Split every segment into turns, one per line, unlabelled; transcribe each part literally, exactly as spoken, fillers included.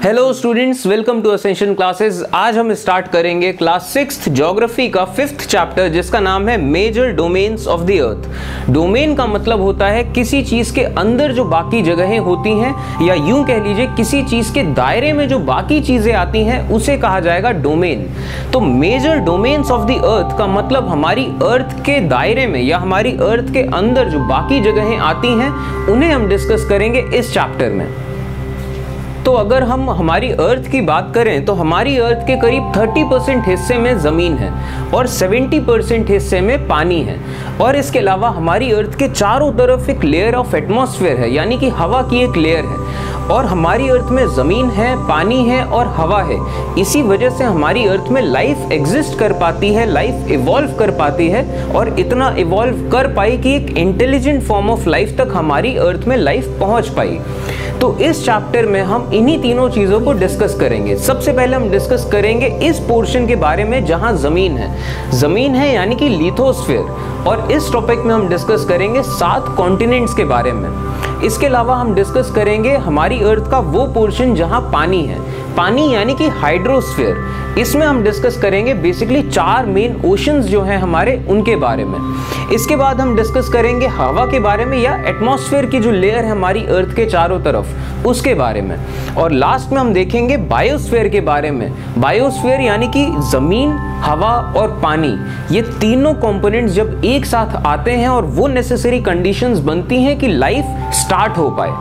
Hello students, welcome to ascension classes. आज हम start करेंगे क्लास सिक्स्थ ज्योग्राफी का फिफ्थ चैप्टर, जिसका नाम है major domains of the earth. Domain का मतलब होता है किसी चीज के अंदर जो बाकी जगहें होती हैं, या यूं कह लीजिए किसी चीज के दायरे में जो बाकी चीजें आती हैं, उसे कहा जाएगा डोमेन। तो major domains of the earth का मतलब हमारी अर्थ के दायरे में या हमारी अर्थ के अंदर जो बाकी जगहें आती हैं, उन्हें हम डिस्कस करेंगे इस चैप्टर में। तो अगर हम हमारी अर्थ की बात करें तो हमारी अर्थ के करीब तीस परसेंट हिस्से में ज़मीन है और सत्तर परसेंट हिस्से में पानी है। और इसके अलावा हमारी अर्थ के चारों तरफ एक लेयर ऑफ एटमॉस्फेयर है, यानी कि हवा की एक लेयर है। और हमारी अर्थ में ज़मीन है, पानी है और हवा है। इसी वजह से हमारी अर्थ में लाइफ एग्जिस्ट कर पाती है, लाइफ इवॉल्व कर पाती है, और इतना इवॉल्व कर पाई कि एक इंटेलिजेंट फॉर्म ऑफ लाइफ तक हमारी अर्थ में लाइफ पहुंच पाई। तो इस चैप्टर में हम इन्हीं तीनों चीज़ों को डिस्कस करेंगे। सबसे पहले हम डिस्कस करेंगे इस पोर्शन के बारे में जहां ज़मीन है। ज़मीन है यानी कि लिथोस्फीयर। और इस टॉपिक में हम डिस्कस करेंगे सात कॉन्टिनेंट्स के बारे में। इसके अलावा हम डिस्कस करेंगे हमारी अर्थ का वो पोर्शन जहां पानी है, पानी यानी कि हाइड्रोस्फीयर। इसमें हम डिस्कस करेंगे बेसिकली चार मेन ओशंस जो हैं हमारे, उनके बारे में। इसके बाद हम डिस्कस करेंगे हवा के बारे में या एटमॉस्फेयर की जो लेयर है हमारी अर्थ के चारों तरफ, उसके बारे में। और लास्ट में हम देखेंगे बायोस्फीयर के बारे में। बायोस्फीयर यानी कि ज़मीन, हवा और पानी, ये तीनों कंपोनेंट्स जब एक साथ आते हैं और वो नेसेसरी कंडीशंस बनती हैं कि लाइफ स्टार्ट हो पाए।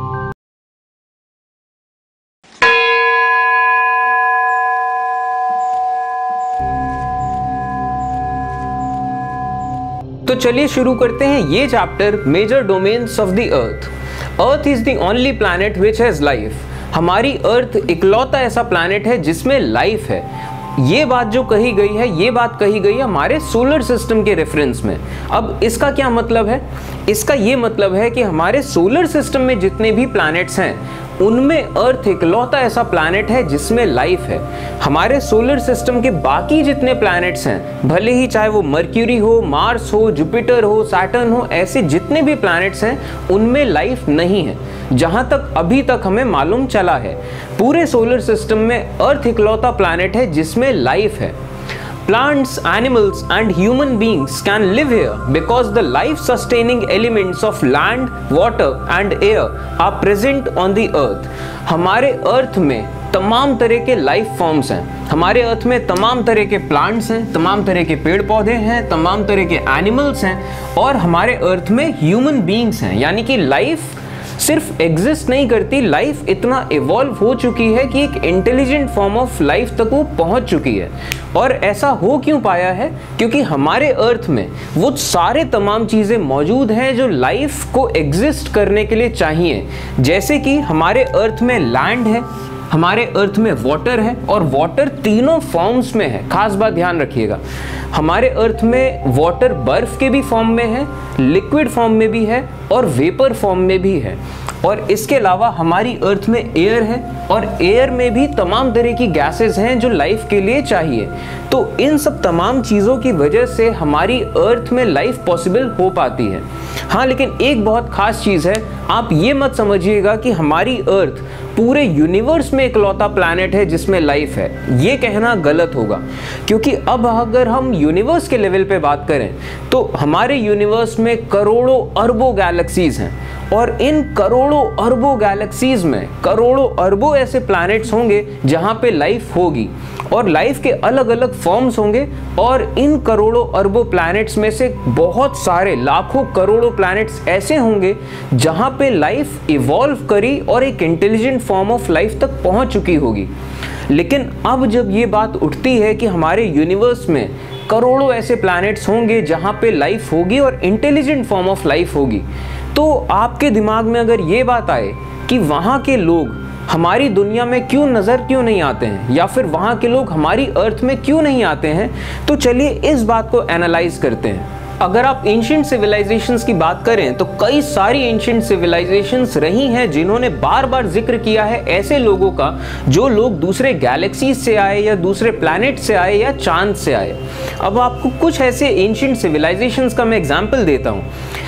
तो चलिए शुरू करते हैं ये chapter, major domains of the earth. Earth is the only planet which has life. हमारी अर्थ इकलौता ऐसा प्लैनेट है जिसमें लाइफ है। ये बात जो कही गई है, ये बात कही गई है हमारे सोलर सिस्टम के रेफरेंस में। अब इसका क्या मतलब है? इसका ये मतलब है कि हमारे सोलर सिस्टम में जितने भी प्लैनेट्स हैं, उनमें अर्थ इकलौता ऐसा प्लैनेट है जिसमें लाइफ है। हमारे सोलर सिस्टम के बाकी जितने प्लैनेट्स हैं, भले ही चाहे वो मर्क्यूरी हो, मार्स हो, जुपिटर हो, सैटर्न हो, ऐसे जितने भी प्लैनेट्स हैं, उनमें लाइफ नहीं है, जहां तक अभी तक हमें मालूम चला है। पूरे सोलर सिस्टम में अर्थ इकलौता प्लैनेट है जिसमें लाइफ है। Plants, animals and human beings can live here because the life-sustaining elements of land, water and air are present on the earth. हमारे अर्थ में तमाम तरह के लाइफ फॉर्म्स हैं। हमारे अर्थ में तमाम तरह के प्लांट्स हैं, तमाम तरह के पेड़ पौधे हैं, तमाम तरह के एनिमल्स हैं, और हमारे अर्थ में ह्यूमन बींग्स हैं। यानी कि लाइफ सिर्फ एग्जिस्ट नहीं करती, लाइफ इतना इवॉल्व हो चुकी है कि एक इंटेलिजेंट फॉर्म ऑफ लाइफ तक वो पहुंच चुकी है। और ऐसा हो क्यों पाया है? क्योंकि हमारे अर्थ में वो सारे तमाम चीज़ें मौजूद हैं जो लाइफ को एग्जिस्ट करने के लिए चाहिए। जैसे कि हमारे अर्थ में लैंड है, हमारे अर्थ में वाटर है, और वाटर तीनों फॉर्म्स में है। खास बात ध्यान रखिएगा, हमारे अर्थ में वाटर बर्फ के भी फॉर्म में है, लिक्विड फॉर्म में भी है और वेपर फॉर्म में भी है। और इसके अलावा हमारी अर्थ में एयर है, और एयर में भी तमाम तरह की गैसेस हैं जो लाइफ के लिए चाहिए। तो इन सब तमाम चीज़ों की वजह से हमारी अर्थ में लाइफ पॉसिबल हो पाती है। हाँ, लेकिन एक बहुत खास चीज़ है, आप ये मत समझिएगा कि हमारी अर्थ पूरे यूनिवर्स में इकलौता प्लैनेट है जिसमें लाइफ है। ये कहना गलत होगा, क्योंकि अब अगर हम यूनिवर्स के लेवल पे बात करें तो हमारे यूनिवर्स में करोड़ों अरबों गैलेक्सीज हैं, और इन करोड़ों अरबों गैलेक्सीज में करोड़ों अरबों ऐसे प्लैनेट्स होंगे जहां पे लाइफ होगी, और लाइफ के अलग अलग फॉर्म्स होंगे। और इन करोड़ों अरबों प्लैनेट्स में से बहुत सारे लाखों करोड़ों प्लैनेट्स ऐसे होंगे जहां पे लाइफ इवॉल्व करी और एक इंटेलिजेंट फॉर्म ऑफ लाइफ तक पहुंच चुकी होगी। लेकिन अब जब ये बात उठती है कि हमारे यूनिवर्स में करोड़ों ऐसे प्लैनेट्स होंगे जहां पे लाइफ होगी और इंटेलिजेंट फॉर्म ऑफ लाइफ होगी, तो आपके दिमाग में अगर ये बात आए कि वहाँ के लोग हमारी दुनिया में क्यों नज़र क्यों नहीं आते हैं, या फिर वहाँ के लोग हमारी अर्थ में क्यों नहीं आते हैं, तो चलिए इस बात को एनालाइज करते हैं। अगर आप एंशिएंट सिविलाइजेशंस की बात करें तो कई सारी एंशिएंट सिविलाइजेशंस रही हैं जिन्होंने बार बार जिक्र किया है ऐसे लोगों का जो लोग दूसरे गैलेक्सीज से आए या दूसरे प्लैनेट से आए या चांद से आए। अब आपको कुछ ऐसे एंशिएंट सिविलाइजेशंस का मैं एग्जांपल देता हूँ।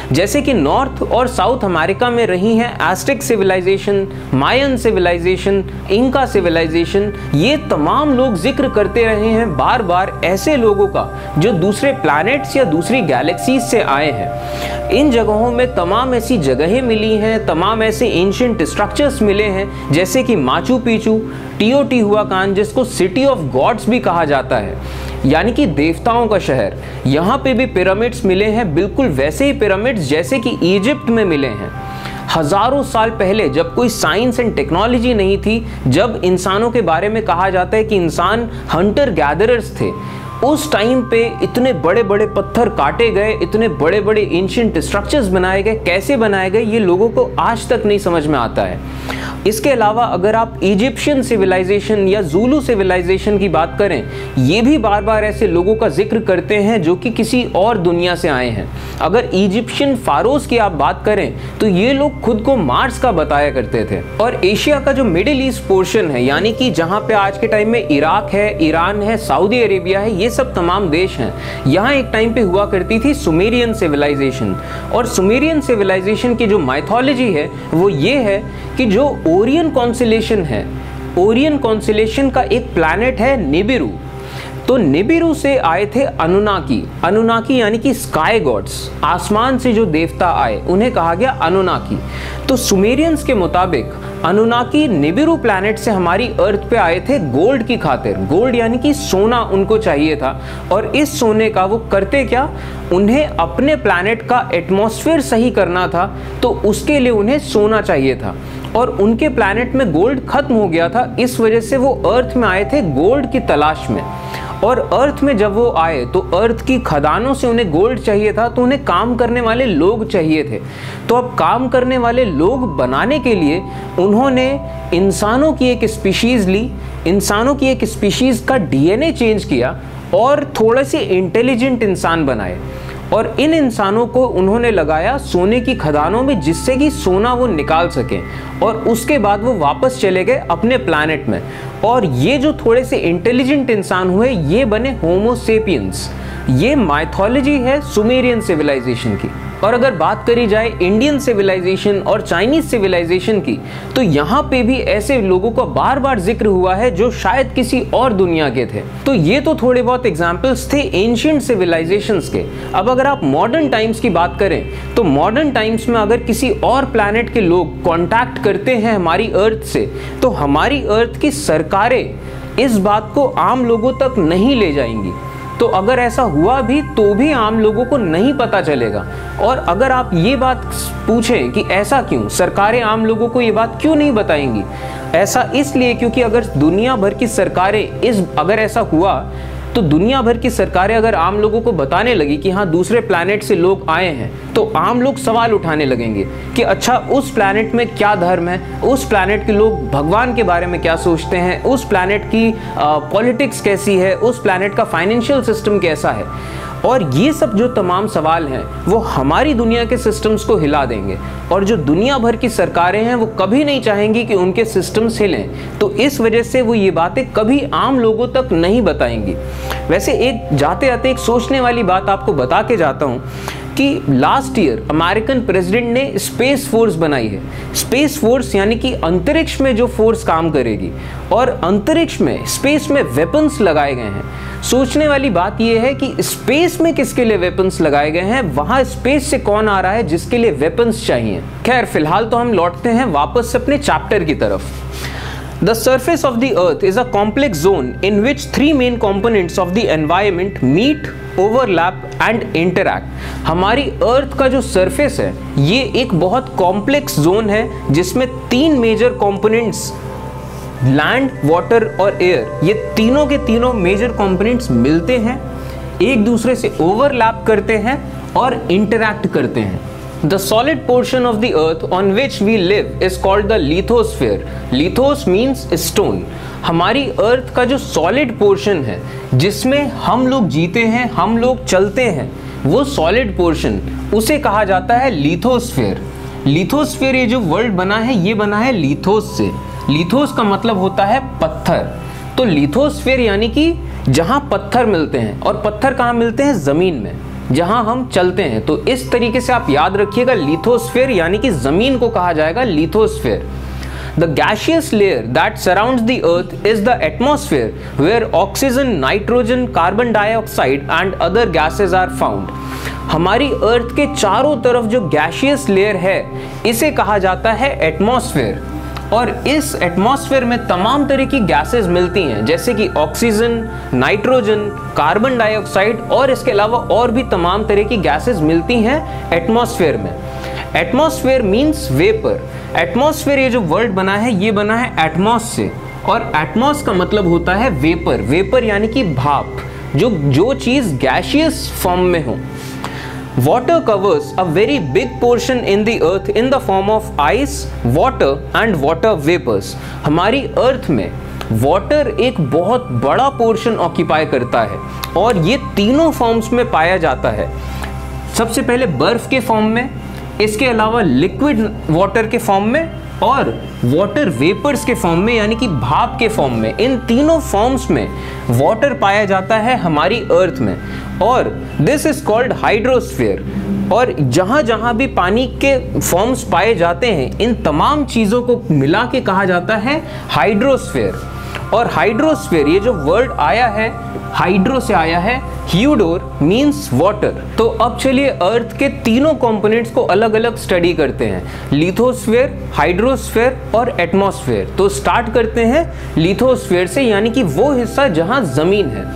जैसे कि नॉर्थ और साउथ अमेरिका में रही हैं Aztec civilization, Mayan civilization, Inca civilization. ये तमाम लोग जिक्र करते रहे हैं बार बार ऐसे लोगों का जो दूसरे प्लैनेट्स या दूसरी गैलेक्सीज से आए हैं। इन जगहों में तमाम ऐसी जगहें मिली हैं, तमाम ऐसे एंशिएंट स्ट्रक्चर्स मिले हैं, जैसे कि माचू पिचू, टियोटिहुआकान, जिसको सिटी ऑफ गॉड्स भी कहा जाता है, यानी कि देवताओं का शहर। यहाँ पे भी पिरामिड्स मिले हैं, बिल्कुल वैसे ही पिरामिड्स जैसे कि इजिप्ट में मिले हैं। हजारों साल पहले जब कोई साइंस एंड टेक्नोलॉजी नहीं थी, जब इंसानों के बारे में कहा जाता है कि इंसान हंटर गैदरर्स थे, उस टाइम पे इतने बड़े बड़े पत्थर काटे गए, इतने बड़े बड़े एंशिएंट स्ट्रक्चर्स बनाए गए। कैसे बनाए गए ये लोगों को आज तक नहीं समझ में आता है। इसके अलावा अगर आप इजिप्शियन सिविलाइजेशन या ज़ूलू सिविलाइजेशन की बात करें, ये भी बार बार ऐसे लोगों का जिक्र करते हैं जो कि किसी और दुनिया से आए हैं। अगर इजिप्शियन फारोस की आप बात करें तो ये लोग खुद को मार्स का बताया करते थे। और एशिया का जो मिडिल ईस्ट पोर्शन है, यानी कि जहाँ पे आज के टाइम में इराक है, ईरान है, सऊदी अरेबिया है, ये सब तमाम देश हैं। यहाँ एक टाइम पे हुआ करती थी सुमेरियन सिविलाइजेशन। और सुमेरियन सिविलाइजेशन की जो माइथोलॉजी है वो ये है कि जो ओरियन कॉन्स्टेलेशन है, ओरियन कॉन्स्टेलेशन का एक प्लैनेट है निबिरू। तो निबिरू से आए थे अनुनाकी। अनुनाकी यानी कि स्काई गॉड्स, आसमान से जो देवता आए उन्हें कहा गया अनुनाकी। तो सुमेरियंस के मुताबिक अनुनाकी निबिरू प्लैनेट से हमारी अर्थ पे आए थे गोल्ड की खातिर। गोल्ड यानी कि सोना उनको चाहिए था। और इस सोने का वो करते क्या, उन्हें अपने प्लैनेट का एटमॉस्फेयर सही करना था, तो उसके लिए उन्हें सोना चाहिए था। और उनके प्लैनेट में गोल्ड खत्म हो गया था, इस वजह से वो अर्थ में आए थे गोल्ड की तलाश में। और अर्थ में जब वो आए तो अर्थ की खदानों से उन्हें गोल्ड चाहिए था, तो उन्हें काम करने वाले लोग चाहिए थे। तो अब काम करने वाले लोग बनाने के लिए उन्होंने इंसानों की एक स्पीशीज़ ली, इंसानों की एक स्पीशीज़ का डीएनए चेंज किया और थोड़े से इंटेलिजेंट इंसान बनाए। और इन इंसानों को उन्होंने लगाया सोने की खदानों में, जिससे कि सोना वो निकाल सकें। और उसके बाद वो वापस चले गए अपने प्लैनेट में। और ये जो थोड़े से इंटेलिजेंट इंसान हुए, ये बने होमो सेपियंस। ये माइथोलॉजी है सुमेरियन सिविलाइजेशन की। और अगर बात करी जाए इंडियन सिविलाइजेशन और चाइनीज सिविलाइजेशन की, तो यहाँ पे भी ऐसे लोगों का बार बार जिक्र हुआ है जो शायद किसी और दुनिया के थे। तो ये तो थोड़े बहुत एग्जाम्पल्स थे एंशिएंट सिविलाइजेशंस के। अब अगर आप मॉडर्न टाइम्स की बात करें, तो मॉडर्न टाइम्स में अगर किसी और प्लैनेट के लोग कॉन्टैक्ट करते हैं हमारी अर्थ से, तो हमारी अर्थ की सरकारें इस बात को आम लोगों तक नहीं ले जाएंगी। तो अगर ऐसा हुआ भी तो भी आम लोगों को नहीं पता चलेगा। और अगर आप ये बात पूछें कि ऐसा क्यों, सरकारें आम लोगों को ये बात क्यों नहीं बताएंगी, ऐसा इसलिए क्योंकि अगर दुनिया भर की सरकारें इस अगर ऐसा हुआ तो दुनिया भर की सरकारें अगर आम लोगों को बताने लगी कि हाँ दूसरे प्लैनेट से लोग आए हैं, तो आम लोग सवाल उठाने लगेंगे कि अच्छा उस प्लैनेट में क्या धर्म है, उस प्लैनेट के लोग भगवान के बारे में क्या सोचते हैं, उस प्लैनेट की पॉलिटिक्स कैसी है, उस प्लैनेट का फाइनेंशियल सिस्टम कैसा है। और ये सब जो तमाम सवाल हैं वो हमारी दुनिया के सिस्टम्स को हिला देंगे। और जो दुनिया भर की सरकारें हैं वो कभी नहीं चाहेंगी कि उनके सिस्टम्स हिलें, तो इस वजह से वो ये बातें कभी आम लोगों तक नहीं बताएंगी। वैसे एक जाते आते एक सोचने वाली बात आपको बता के जाता हूँ कि लास्ट ईयर अमेरिकन प्रेसिडेंट ने स्पेस फोर्स बनाई है। स्पेस फोर्स यानी कि अंतरिक्ष में जो फोर्स काम करेगी, और अंतरिक्ष में स्पेस में वेपन्स लगाए गए हैं। सोचने वाली बात यह है कि स्पेस में किसके लिए वेपन्स लगाए गए हैं, वहां स्पेस से कौन आ रहा है जिसके लिए वेपन्स चाहिए। खैर फिलहाल तो हम लौटते हैं वापस से अपने चैप्टर की तरफ। The surface of the earth is a complex zone in which three main components of the environment meet, overlap and interact. हमारी अर्थ का जो सरफेस है ये एक बहुत कॉम्प्लेक्स जोन है जिसमें तीन मेजर कंपोनेंट्स, लैंड, वाटर और एयर, ये तीनों के तीनों मेजर कंपोनेंट्स मिलते हैं, एक दूसरे से ओवरलैप करते हैं और इंटरैक्ट करते हैं। The solid portion of the earth on which we live is called the lithosphere. Lithos means stone. हमारी अर्थ का जो सॉलिड पोर्शन है जिसमें हम लोग जीते हैं, हम लोग चलते हैं, वो सॉलिड पोर्शन उसे कहा जाता है लिथोस्फेयर। लिथोस्फेयर ये जो वर्ड बना है ये बना है लिथोस से। लिथोस का मतलब होता है पत्थर। तो लिथोस्फेयर यानी कि जहाँ पत्थर मिलते हैं, और पत्थर कहाँ मिलते हैं, ज़मीन में। जहां हम चलते हैं। तो इस तरीके से आप याद रखिएगा, लिथोस्फीयर यानी कि जमीन को कहा जाएगा lithosphere. The gaseous layer that surrounds the earth is the atmosphere where oxygen, nitrogen, carbon dioxide and other gases are found. हमारी अर्थ के चारों तरफ जो गैशियस लेयर है इसे कहा जाता है एटमॉस्फेयर, और इस एटमॉस्फेयर में तमाम तरह की गैसेस मिलती हैं, जैसे कि ऑक्सीजन, नाइट्रोजन, कार्बन डाइऑक्साइड और इसके अलावा और भी तमाम तरह की गैसेस मिलती हैं एटमॉस्फेयर में। Atmosphere means vapour. एटमॉस्फेयर ये जो वर्ड बना है ये बना है एटमॉस से, और एटमॉस का मतलब होता है वेपर। वेपर यानी कि भाप, जो जो चीज गैशियस फॉर्म में हो। Water covers a very big portion in the earth in the form of ice, water and water vapors. हमारी अर्थ में वाटर एक बहुत बड़ा पोर्शन ऑक्यूपाई करता है, और ये तीनों फॉर्म्स में पाया जाता है। सबसे पहले बर्फ के फॉर्म में, इसके अलावा लिक्विड वाटर के फॉर्म में, और वाटर वेपर्स के फॉर्म में यानी कि भाप के फॉर्म में। इन तीनों फॉर्म्स में वाटर पाया जाता है हमारी अर्थ में, और दिस इज कॉल्ड हाइड्रोस्फीयर। और जहाँ जहाँ भी पानी के फॉर्म्स पाए जाते हैं, इन तमाम चीज़ों को मिला के कहा जाता है हाइड्रोस्फीयर। और हाइड्रोस्फीयर ये जो वर्ड आया है, हाइड्रो से आया है, ह्यूडोर मीन्स वाटर। तो अब चलिए अर्थ के तीनों कंपोनेंट्स को अलग अलग स्टडी करते हैं, लिथोस्फीयर, हाइड्रोस्फीयर और एटमॉस्फेयर। तो स्टार्ट करते हैं लिथोस्फीयर से, यानी कि वो हिस्सा जहां जमीन है।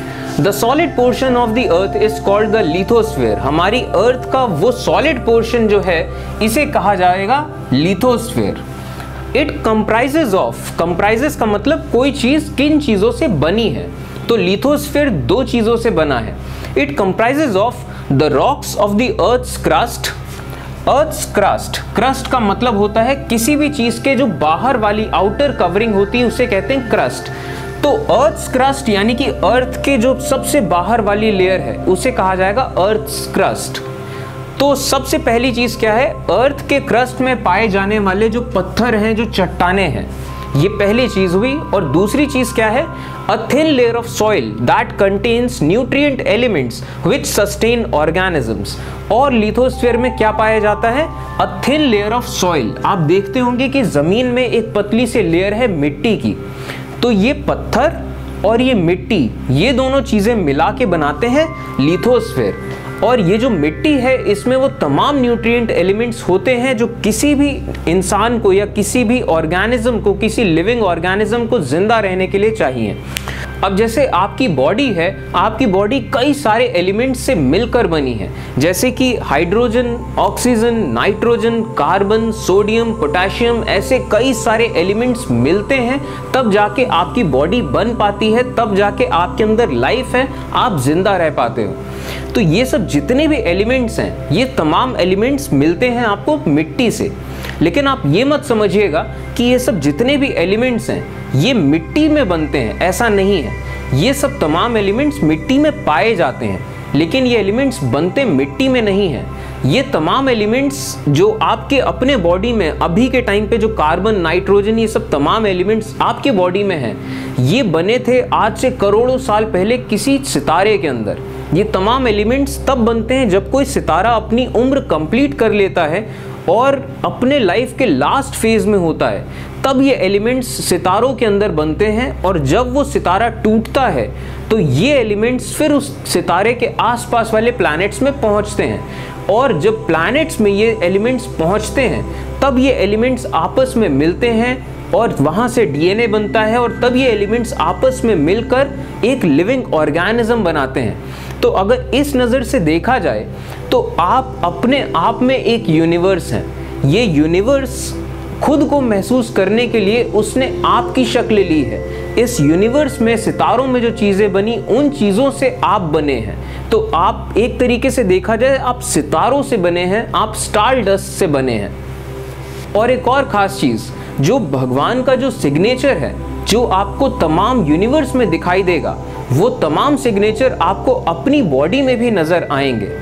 The solid portion of the earth is called the lithosphere. हमारी अर्थ का वो सॉलिड पोर्शन जो है इसे कहा जाएगा lithosphere. It comprises of, comprises का मतलब कोई चीज किन चीजों से बनी है, तो लिथोस्फीयर दो चीजों से बना है। It comprises of the rocks of the earth's crust. Earth's crust, crust का मतलब होता है किसी भी चीज के जो बाहर वाली आउटर कवरिंग होती है उसे कहते हैं क्रस्ट। तो अर्थ्स क्रस्ट यानी कि अर्थ के जो सबसे बाहर वाली लेयर है उसे कहा जाएगा अर्थ्स क्रस्ट। तो सबसे पहली चीज क्या है, अर्थ के क्रस्ट में पाए जाने वाले जो पत्थर हैं, जो चट्टाने हैं, ये पहली चीज हुई। और दूसरी चीज क्या है, a thin layer of soil that contains nutrient elements which sustain organisms. और लिथोस्फीयर में क्या पाया जाता है, a thin layer of soil. आप देखते होंगे कि जमीन में एक पतली सी लेयर है मिट्टी की, तो ये पत्थर और ये मिट्टी, ये दोनों चीजें मिला के बनाते हैं लिथोस्फीयर। और ये जो मिट्टी है इसमें वो तमाम न्यूट्रिएंट एलिमेंट्स होते हैं जो किसी भी इंसान को या किसी भी ऑर्गेनिज्म को, किसी लिविंग ऑर्गेनिज्म को जिंदा रहने के लिए चाहिए। अब जैसे आपकी बॉडी है, आपकी बॉडी कई सारे एलिमेंट्स से मिलकर बनी है, जैसे कि hydrogen, oxygen, nitrogen, carbon, sodium, potassium, ऐसे कई सारे एलिमेंट्स मिलते हैं तब जाके आपकी बॉडी बन पाती है, तब जाके आपके अंदर लाइफ है, आप जिंदा रह पाते हो। तो ये सब जितने भी एलिमेंट्स हैं, ये तमाम एलिमेंट्स मिलते हैं आपको मिट्टी से। लेकिन आप ये मत समझिएगा कि ये सब जितने भी एलिमेंट्स हैं ये मिट्टी में बनते हैं, ऐसा नहीं है। ये सब तमाम एलिमेंट्स मिट्टी में पाए जाते हैं, लेकिन ये एलिमेंट्स बनते मिट्टी में नहीं है। ये तमाम एलिमेंट्स जो आपके अपने बॉडी में अभी के टाइम पे, जो कार्बन, नाइट्रोजन, ये सब तमाम एलिमेंट्स आपके बॉडी में हैं, ये बने थे आज से करोड़ों साल पहले किसी सितारे के अंदर। ये तमाम एलिमेंट्स तब बनते हैं जब कोई सितारा अपनी उम्र कंप्लीट कर लेता है और अपने लाइफ के लास्ट फेज में होता है, तब ये एलिमेंट्स सितारों के अंदर बनते हैं। और जब वो सितारा टूटता है तो ये एलिमेंट्स फिर उस सितारे के आसपास वाले प्लैनेट्स में पहुंचते हैं, और जब प्लैनेट्स में ये एलिमेंट्स पहुंचते हैं तब ये एलिमेंट्स आपस में मिलते हैं और वहाँ से डीएनए बनता है, और तब ये एलिमेंट्स आपस में मिलकर एक लिविंग ऑर्गेनिज्म बनाते हैं। तो अगर इस नज़र से देखा जाए तो आप अपने आप में एक यूनिवर्स हैं। ये यूनिवर्स खुद को महसूस करने के लिए उसने आपकी शक्ल ली है। इस यूनिवर्स में, सितारों में जो चीज़ें बनी, उन चीज़ों से आप बने हैं। तो आप एक तरीके से देखा जाए आप सितारों से बने हैं, आप स्टार डस्ट से बने हैं। और एक और ख़ास चीज़, जो भगवान का जो सिग्नेचर है, जो आपको तमाम यूनिवर्स में दिखाई देगा, वो तमाम सिग्नेचर आपको अपनी बॉडी में भी नज़र आएंगे।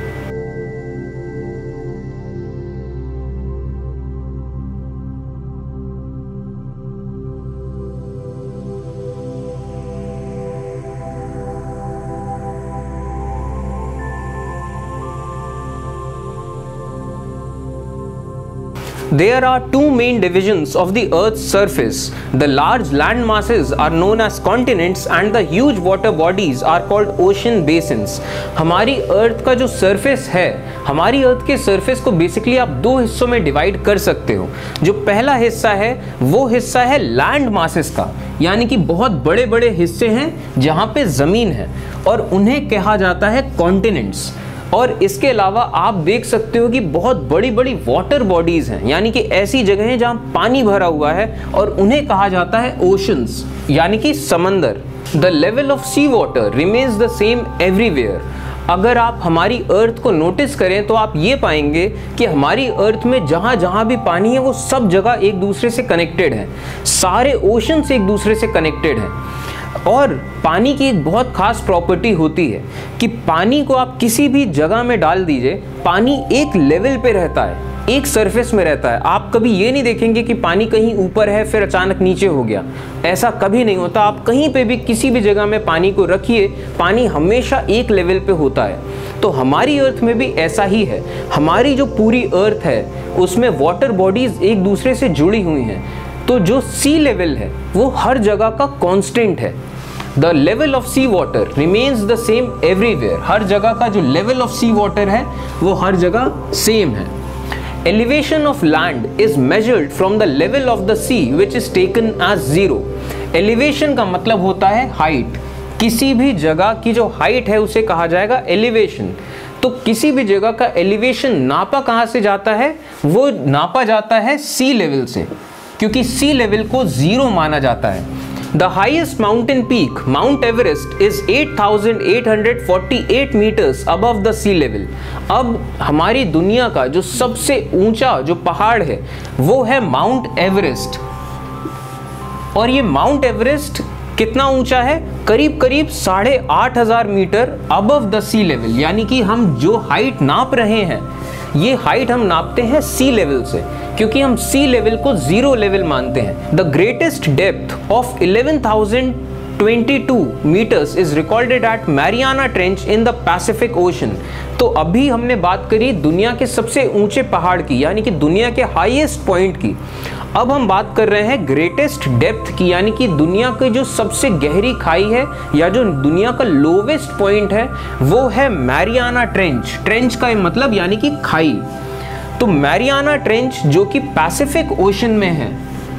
There are two main divisions of the Earth's surface. The large land masses are known as continents and the huge water bodies are called ocean basins. हमारी अर्थ का जो सरफेस है, हमारी अर्थ के सरफेस को बेसिकली आप दो हिस्सों में डिवाइड कर सकते हो। जो पहला हिस्सा है वो हिस्सा है लैंड मासेस का, यानी कि बहुत बड़े बड़े हिस्से हैं जहाँ पे ज़मीन है और उन्हें कहा जाता है कॉन्टिनेंट्स। और इसके अलावा आप देख सकते हो कि बहुत बड़ी बड़ी वाटर बॉडीज हैं, यानी कि ऐसी जगह हैं जहाँ पानी भरा हुआ है और उन्हें कहा जाता है ओशंस, यानी कि समंदर। The level of sea water remains the same everywhere. अगर आप हमारी अर्थ को नोटिस करें तो आप ये पाएंगे कि हमारी अर्थ में जहाँ जहाँ भी पानी है वो सब जगह एक दूसरे से कनेक्टेड है, सारे ओशंस एक दूसरे से कनेक्टेड हैं। और पानी की एक बहुत खास प्रॉपर्टी होती है कि पानी को आप किसी भी जगह में डाल दीजिए, पानी एक लेवल पे रहता है, एक सरफेस में रहता है। आप कभी ये नहीं देखेंगे कि पानी कहीं ऊपर है फिर अचानक नीचे हो गया, ऐसा कभी नहीं होता। आप कहीं पे भी किसी भी जगह में पानी को रखिए, पानी हमेशा एक लेवल पे होता है। तो हमारी अर्थ में भी ऐसा ही है। हमारी जो पूरी अर्थ है उसमें वाटर बॉडीज एक दूसरे से जुड़ी हुई हैं, तो जो सी लेवल है वो हर जगह का कांस्टेंट है। The level of sea water remains the same everywhere. हर जगह का जो लेवल ऑफ सी वाटर है वो हर जगह सेम है। Elevation of land is measured from the level of the sea which is taken as zero. Elevation का मतलब होता है हाइट। किसी भी जगह की जो हाइट है उसे कहा जाएगा एलिवेशन। तो किसी भी जगह का एलिवेशन नापा कहाँ से जाता है? वो नापा जाता है सी लेवल से, क्योंकि सी लेवल को जीरो माना जाता है। The highest mountain peak Mount Everest is eight thousand eight hundred forty eight metres above the sea level. अब हमारी दुनिया का जो सबसे ऊंचा जो पहाड़ है वो है माउंट एवरेस्ट। और ये माउंट एवरेस्ट कितना ऊंचा है? करीब करीब साढ़े आठ हजार metre above the sea level, यानी कि हम जो हाइट नाप रहे हैं ये हाइट हम नापते हैं सी लेवल से, क्योंकि हम सी लेवल को जीरो लेवल मानते हैं। The greatest depth of eleven thousand twenty two metres is recorded at Mariana trench in the Pacific Ocean. तो अभी हमने बात करी दुनिया के सबसे ऊंचे पहाड़ की, यानी कि दुनिया के हाईएस्ट पॉइंट की। अब हम बात कर रहे हैं ग्रेटेस्ट डेप्थ की, यानी कि दुनिया की जो सबसे गहरी खाई है या जो दुनिया का लोवेस्ट पॉइंट है वो है मैरियाना ट्रेंच। ट्रेंच का मतलब यानी कि खाई। तो मैरियाना ट्रेंच जो कि पैसिफिक ओशन में है,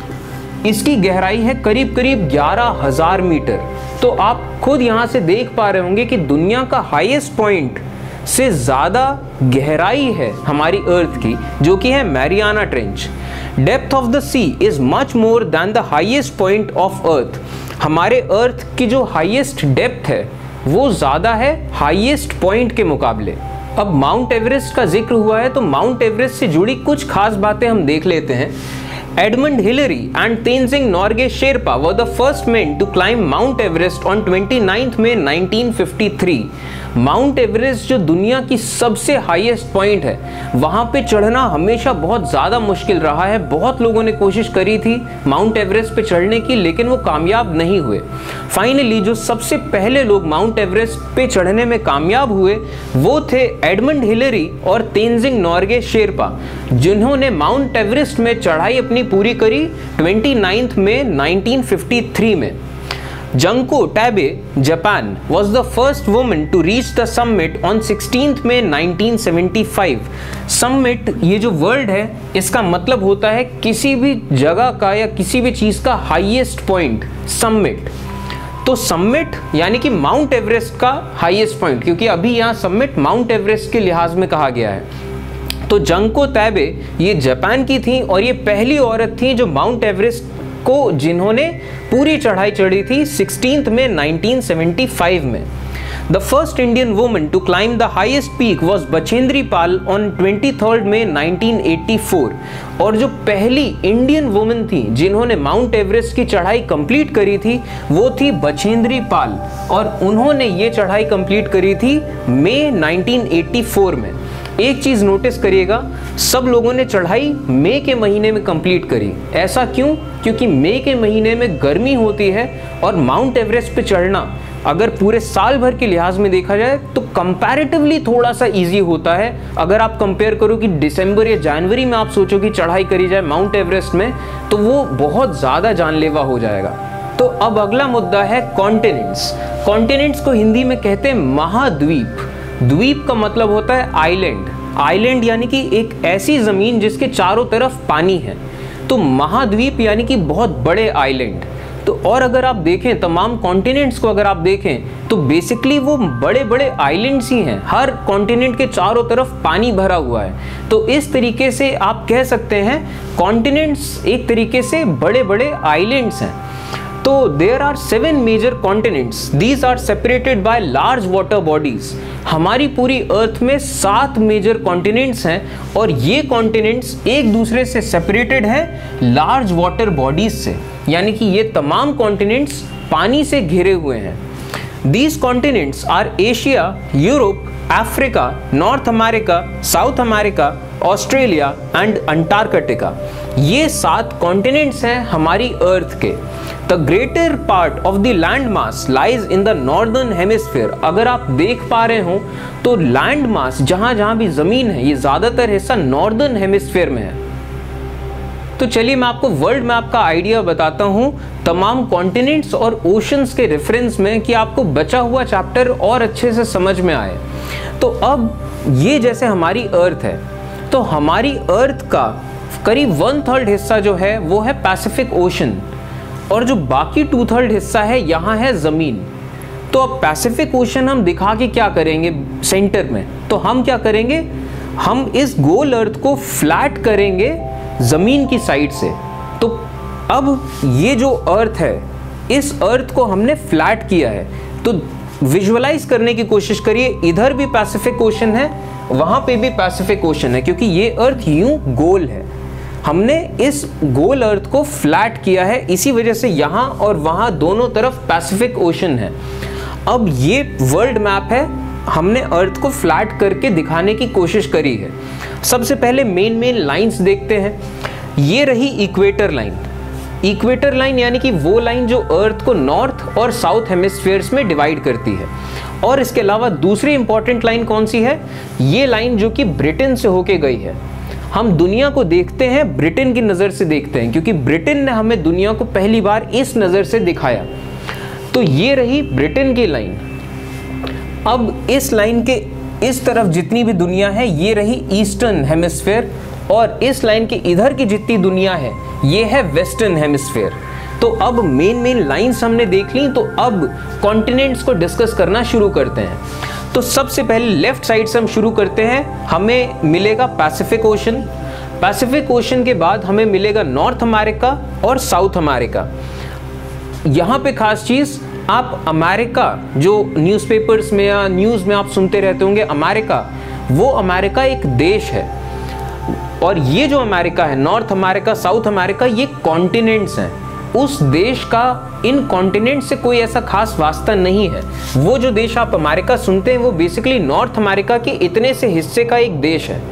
इसकी गहराई है करीब करीब ग्यारह हजार मीटर। तो आप खुद यहाँ से देख पा रहे होंगे कि दुनिया का हाईएस्ट पॉइंट से ज़्यादा गहराई है हमारी अर्थ की, जो कि है Mariana trench. Depth of the sea is much more than the highest point of earth. हमारे अर्थ की जो हाईएस्ट डेप्थ है वो ज़्यादा है हाईएस्ट पॉइंट के मुकाबले। अब माउंट एवरेस्ट का जिक्र हुआ है तो माउंट एवरेस्ट से जुड़ी कुछ खास बातें हम देख लेते हैं। Edmund Hillary and Tenzing Norgay Sherpa were the first men to climb Mount Everest on twenty-ninth May nineteen fifty-three. Mount Everest जो दुनिया की सबसे हाईएस्ट पॉइंट है, वहाँ पे चढ़ना हमेशा बहुत ज़्यादा मुश्किल रहा है। बहुत लोगों ने कोशिश करी थी माउंट एवरेस्ट पे चढ़ने की, लेकिन वो कामयाब नहीं हुए। फाइनली जो सबसे पहले लोग माउंट एवरेस्ट पे चढ़ने में कामयाब हुए वो थे एडमंड हिलरी और तेंजिंग नॉर्गे शेरपा, जिन्होंने माउंट एवरेस्ट में चढ़ाई अपनी पूरी करी उनतीस मई नाइनटीन फिफ्टी थ्री में। Junko Tabei Japan was the first woman to reach the summit on sixteenth May nineteen seventy five. Summit ये जो वर्ड है इसका मतलब होता है किसी भी जगह का या किसी भी चीज़ का हाईएस्ट पॉइंट, समिट। तो समिट यानी कि माउंट एवरेस्ट का हाईएस्ट पॉइंट, क्योंकि अभी यहाँ समिट माउंट एवरेस्ट के लिहाज में कहा गया है। तो जंको टैबे ये जापान की थी और ये पहली औरत थी जो माउंट एवरेस्ट को जिन्होंने पूरी चढ़ाई चढ़ी थी sixteenth May nineteen seventy five में। The first Indian woman to climb the highest peak was Bachendri Pal on twenty third May nineteen eighty four. और जो पहली इंडियन वुमन थी जिन्होंने माउंट एवरेस्ट की चढ़ाई कंप्लीट करी थी वो थी बचेंद्री पाल, और उन्होंने ये चढ़ाई कंप्लीट करी थी मई नाइनटीन एटी फोर में। एक चीज़ नोटिस करिएगा, सब लोगों ने चढ़ाई मई के महीने में कंप्लीट करी। ऐसा क्यों? क्योंकि मई के महीने में गर्मी होती है और माउंट एवरेस्ट पे चढ़ना अगर पूरे साल भर के लिहाज में देखा जाए तो कंपैरेटिवली थोड़ा सा इजी होता है। अगर आप कंपेयर करो कि दिसंबर या जनवरी में आप सोचो कि चढ़ाई करी जाए माउंट एवरेस्ट में, तो वो बहुत ज़्यादा जानलेवा हो जाएगा। तो अब अगला मुद्दा है कॉन्टिनेंट्स। कॉन्टिनेंट्स को हिंदी में कहते हैं महाद्वीप। द्वीप का मतलब होता है आइलैंड। आइलैंड यानी कि एक ऐसी ज़मीन जिसके चारों तरफ पानी है। तो महाद्वीप यानी कि बहुत बड़े आइलैंड। तो और अगर आप देखें तमाम कॉन्टिनेंट्स को, अगर आप देखें तो बेसिकली वो बड़े बड़े आइलैंड्स ही हैं। हर कॉन्टिनेंट के चारों तरफ पानी भरा हुआ है। तो इस तरीके से आप कह सकते हैं कॉन्टिनेंट्स एक तरीके से बड़े बड़े आइलैंड्स हैं। तो there are seven major continents, these are separated by large water bodies. हमारी पूरी अर्थ में सात मेजर कॉन्टिनेंट्स हैं और ये कॉन्टिनेंट्स एक दूसरे से सेपरेटेड हैं लार्ज वाटर बॉडीज से, यानी कि ये तमाम कॉन्टिनेंट्स पानी से घिरे हुए हैं। These continents are Asia, Europe, Africa, North America, South America, Australia and Antarctica. ये सात कॉन्टिनेंट्स हैं हमारी अर्थ के। The greater part of the land mass lies in the northern hemisphere. अगर आप देख पा रहे हो तो लैंड मास जहां जहां भी जमीन है, ये ज्यादातर हिस्सा नॉर्दर्न हेमिस्फीयर में है। तो चलिए मैं आपको वर्ल्ड मैप का आइडिया बताता हूँ तमाम कॉन्टिनेंट्स और ओशंस के रेफरेंस में, कि आपको बचा हुआ चैप्टर और अच्छे से समझ में आए। तो अब ये जैसे हमारी अर्थ है, तो हमारी अर्थ का करीब वन थर्ड हिस्सा जो है वो है पैसिफिक ओशन, और जो बाकी टू थर्ड हिस्सा है यहाँ है ज़मीन। तो अब पैसिफिक ओशन हम दिखा के क्या करेंगे सेंटर में, तो हम क्या करेंगे, हम इस गोल अर्थ को फ्लैट करेंगे ज़मीन की साइड से। तो अब ये जो अर्थ है, इस अर्थ को हमने फ्लैट किया है। तो विजुअलाइज करने की कोशिश करिए, इधर भी पैसिफिक ओशन है, वहाँ पे भी पैसिफिक ओशन है, क्योंकि ये अर्थ यूं गोल है। हमने इस गोल अर्थ को फ्लैट किया है, इसी वजह से यहाँ और वहाँ दोनों तरफ पैसिफिक ओशन है। अब ये वर्ल्ड मैप है, हमने अर्थ को फ्लैट करके दिखाने की कोशिश करी है। सबसे पहले मेन मेन लाइंस देखते हैं। ये रही इक्वेटर लाइन। इक्वेटर लाइन यानी कि वो लाइन जो अर्थ को नॉर्थ और साउथ हेमिस्फीयर्स में डिवाइड करती है। और इसके अलावा दूसरी इंपॉर्टेंट लाइन कौन सी है, ये लाइन जो कि ब्रिटेन से होके गई है। हम दुनिया को देखते हैं ब्रिटेन की नज़र से देखते हैं, क्योंकि ब्रिटेन ने हमें दुनिया को पहली बार इस नज़र से दिखाया। तो ये रही ब्रिटेन की लाइन। अब इस लाइन के इस तरफ जितनी भी दुनिया है ये रही ईस्टर्न हेमिस्फीयर, और इस लाइन के इधर की जितनी दुनिया है ये है वेस्टर्न हेमिस्फीयर। तो अब मेन मेन लाइंस हमने देख ली, तो अब कॉन्टिनेंट्स को डिस्कस करना शुरू करते हैं। तो सबसे पहले लेफ्ट साइड से हम शुरू करते हैं। हमें मिलेगा पैसिफिक ओशन। पैसिफिक ओशन के बाद हमें मिलेगा नॉर्थ अमेरिका और साउथ अमेरिका। यहाँ पे खास चीज़, आप अमेरिका जो न्यूज़पेपर्स में या न्यूज़ में आप सुनते रहते होंगे अमेरिका, वो अमेरिका एक देश है। और ये जो अमेरिका है, नॉर्थ अमेरिका, साउथ अमेरिका, ये कॉन्टिनेंट्स हैं। उस देश का इन कॉन्टिनेंट से कोई ऐसा खास वास्ता नहीं है। वो जो देश आप अमेरिका सुनते हैं वो बेसिकली नॉर्थ अमेरिका के इतने से हिस्से का एक देश है।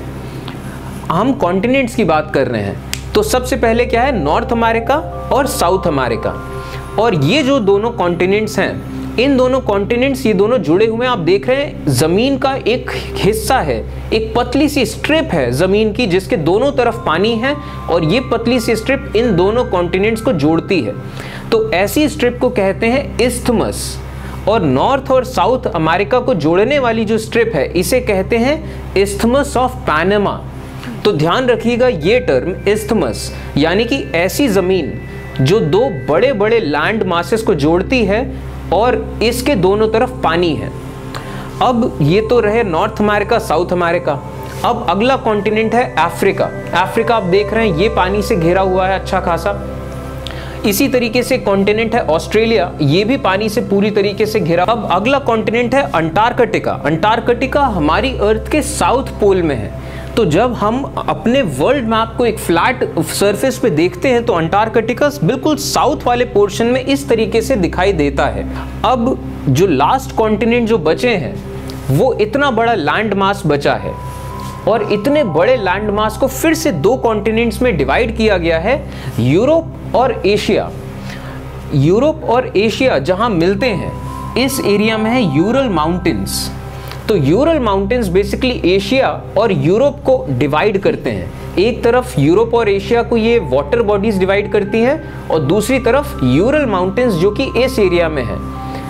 हम कॉन्टिनेंट्स की बात कर रहे हैं। तो सबसे पहले क्या है, नॉर्थ अमेरिका और साउथ अमेरिका। और ये जो दोनों कॉन्टिनेंट्स हैं, इन दोनों कॉन्टिनेंट्स ये दोनों जुड़े हुए हैं। आप देख रहे हैं ज़मीन का एक हिस्सा है, एक पतली सी स्ट्रिप है ज़मीन की जिसके दोनों तरफ पानी है, और ये पतली सी स्ट्रिप इन दोनों कॉन्टिनेंट्स को जोड़ती है। तो ऐसी स्ट्रिप को कहते हैं इस्थमस। और नॉर्थ और साउथ अमेरिका को जोड़ने वाली जो स्ट्रिप है इसे कहते हैं इस्थमस ऑफ पैनामा। तो ध्यान रखिएगा ये टर्म इस्थमस, यानी कि ऐसी ज़मीन जो दो बड़े बड़े लैंड मासेस को जोड़ती है और इसके दोनों तरफ पानी है। अब ये तो रहे नॉर्थ अमेरिका, साउथ अमेरिका। अब अगला कॉन्टिनेंट है अफ्रीका। अफ्रीका आप देख रहे हैं ये पानी से घिरा हुआ है अच्छा खासा। इसी तरीके से कॉन्टिनेंट है ऑस्ट्रेलिया, ये भी पानी से पूरी तरीके से घिरा। अब अगला कॉन्टिनेंट है अंटार्कटिका। अंटार्कटिका हमारी अर्थ के साउथ पोल में है। तो जब हम अपने वर्ल्ड मैप को एक फ्लैट सरफेस पे देखते हैं तो अंटार्कटिका बिल्कुल साउथ वाले पोर्शन में इस तरीके से दिखाई देता है। अब जो लास्ट कॉन्टिनेंट जो बचे हैं वो इतना बड़ा लैंड मास बचा है, और इतने बड़े लैंड मास को फिर से दो कॉन्टिनेंट्स में डिवाइड किया गया है, यूरोप और एशिया। यूरोप और एशिया जहां मिलते हैं इस एरिया में है यूरल माउंटेन्स। तो यूरल माउंटेन्स बेसिकली एशिया और यूरोप को डिवाइड करते हैं। एक तरफ यूरोप और एशिया को ये वाटर बॉडीज डिवाइड करती हैं और दूसरी तरफ यूरल माउंटेन्स जो कि इस एरिया में है।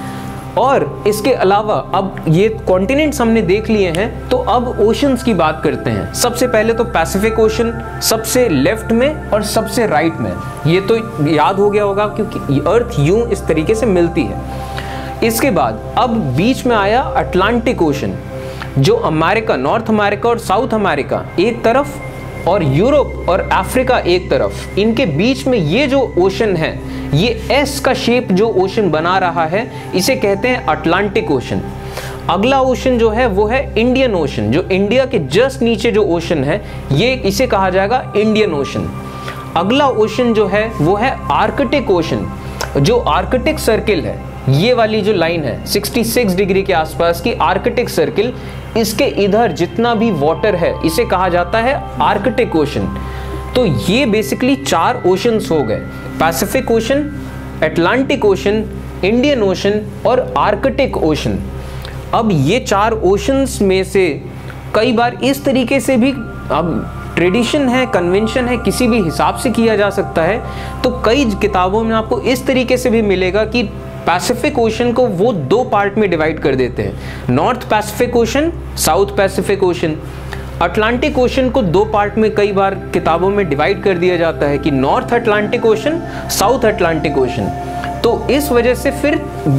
और इसके अलावा अब ये कॉन्टिनेंट्स हमने देख लिए हैं, तो अब ओशंस की बात करते हैं। सबसे पहले तो पैसिफिक ओशन सबसे लेफ्ट में और सबसे राइट में, ये तो याद हो गया होगा क्योंकि अर्थ यूं इस तरीके से मिलती है। इसके बाद अब बीच में आया अटलांटिक ओशन, जो अमेरिका, नॉर्थ अमेरिका और साउथ अमेरिका एक तरफ और यूरोप और अफ्रीका एक तरफ, इनके बीच में ये जो ओशन है, ये एस का शेप जो ओशन बना रहा है, इसे कहते हैं अटलांटिक ओशन। अगला ओशन जो है वो है इंडियन ओशन, जो इंडिया के जस्ट नीचे जो ओशन है, ये इसे कहा जाएगा इंडियन ओशन। अगला ओशन जो है वो है आर्कटिक ओशन, जो आर्कटिक सर्किल है, ये वाली जो लाइन है छियासठ डिग्री के आसपास की आर्कटिक सर्किल, इसके इधर जितना भी वाटर है इसे कहा जाता है आर्कटिक ओशन। तो ये बेसिकली चार ओशंस हो गए, Pacific Ocean, Atlantic Ocean, Indian Ocean और आर्कटिक ओशन। अब ये चार ओशंस में से कई बार इस तरीके से भी, अब ट्रेडिशन है, कन्वेंशन है, किसी भी हिसाब से किया जा सकता है, तो कई किताबों में आपको इस तरीके से भी मिलेगा कि पैसिफिक ओशन को वो दो पार्ट में डिवाइड कर देते हैं, North Pacific Ocean, South Pacific Ocean. Atlantic Ocean को दो पार्ट में कई बार किताबों में डिवाइड कर दिया जाता है कि North Atlantic Ocean, South Atlantic Ocean. तो इस वजह से फिर,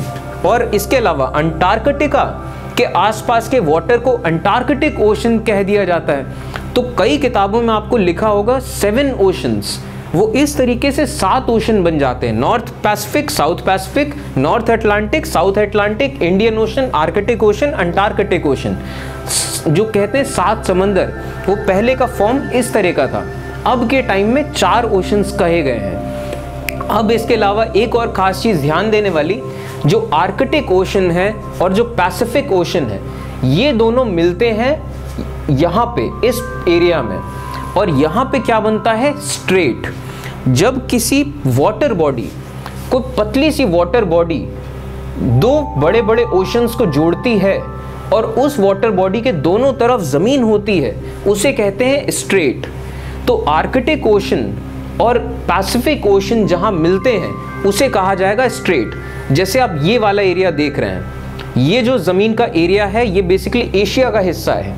और इसके अलावा अंटार्कटिका के आसपास के वाटर को अंटार्कटिक ओशन कह दिया जाता है। तो कई किताबों में आपको लिखा होगा सेवन ओशंस, वो इस तरीके से सात ओशन बन जाते हैं, North Pacific, South Pacific, North Atlantic, South Atlantic, Indian Ocean, Arctic Ocean, Antarctic Ocean, जो कहते हैं सात समंदर। वो पहले का फॉर्म इस तरह का था, अब के टाइम में चार ओशंस कहे गए हैं। अब इसके अलावा एक और खास चीज ध्यान देने वाली, जो आर्कटिक ओशन है और जो पैसिफिक ओशन है, ये दोनों मिलते हैं यहाँ पे इस एरिया में, और यहाँ पे क्या बनता है, स्ट्रेट। जब किसी वाटर बॉडी, कोई पतली सी वाटर बॉडी दो बड़े बड़े ओशंस को जोड़ती है और उस वाटर बॉडी के दोनों तरफ जमीन होती है, उसे कहते हैं स्ट्रेट। तो आर्कटिक ओशन और पैसिफिक ओशन जहां मिलते हैं उसे कहा जाएगा स्ट्रेट। जैसे आप ये वाला एरिया देख रहे हैं, ये जो जमीन का एरिया है, ये बेसिकली एशिया का हिस्सा है।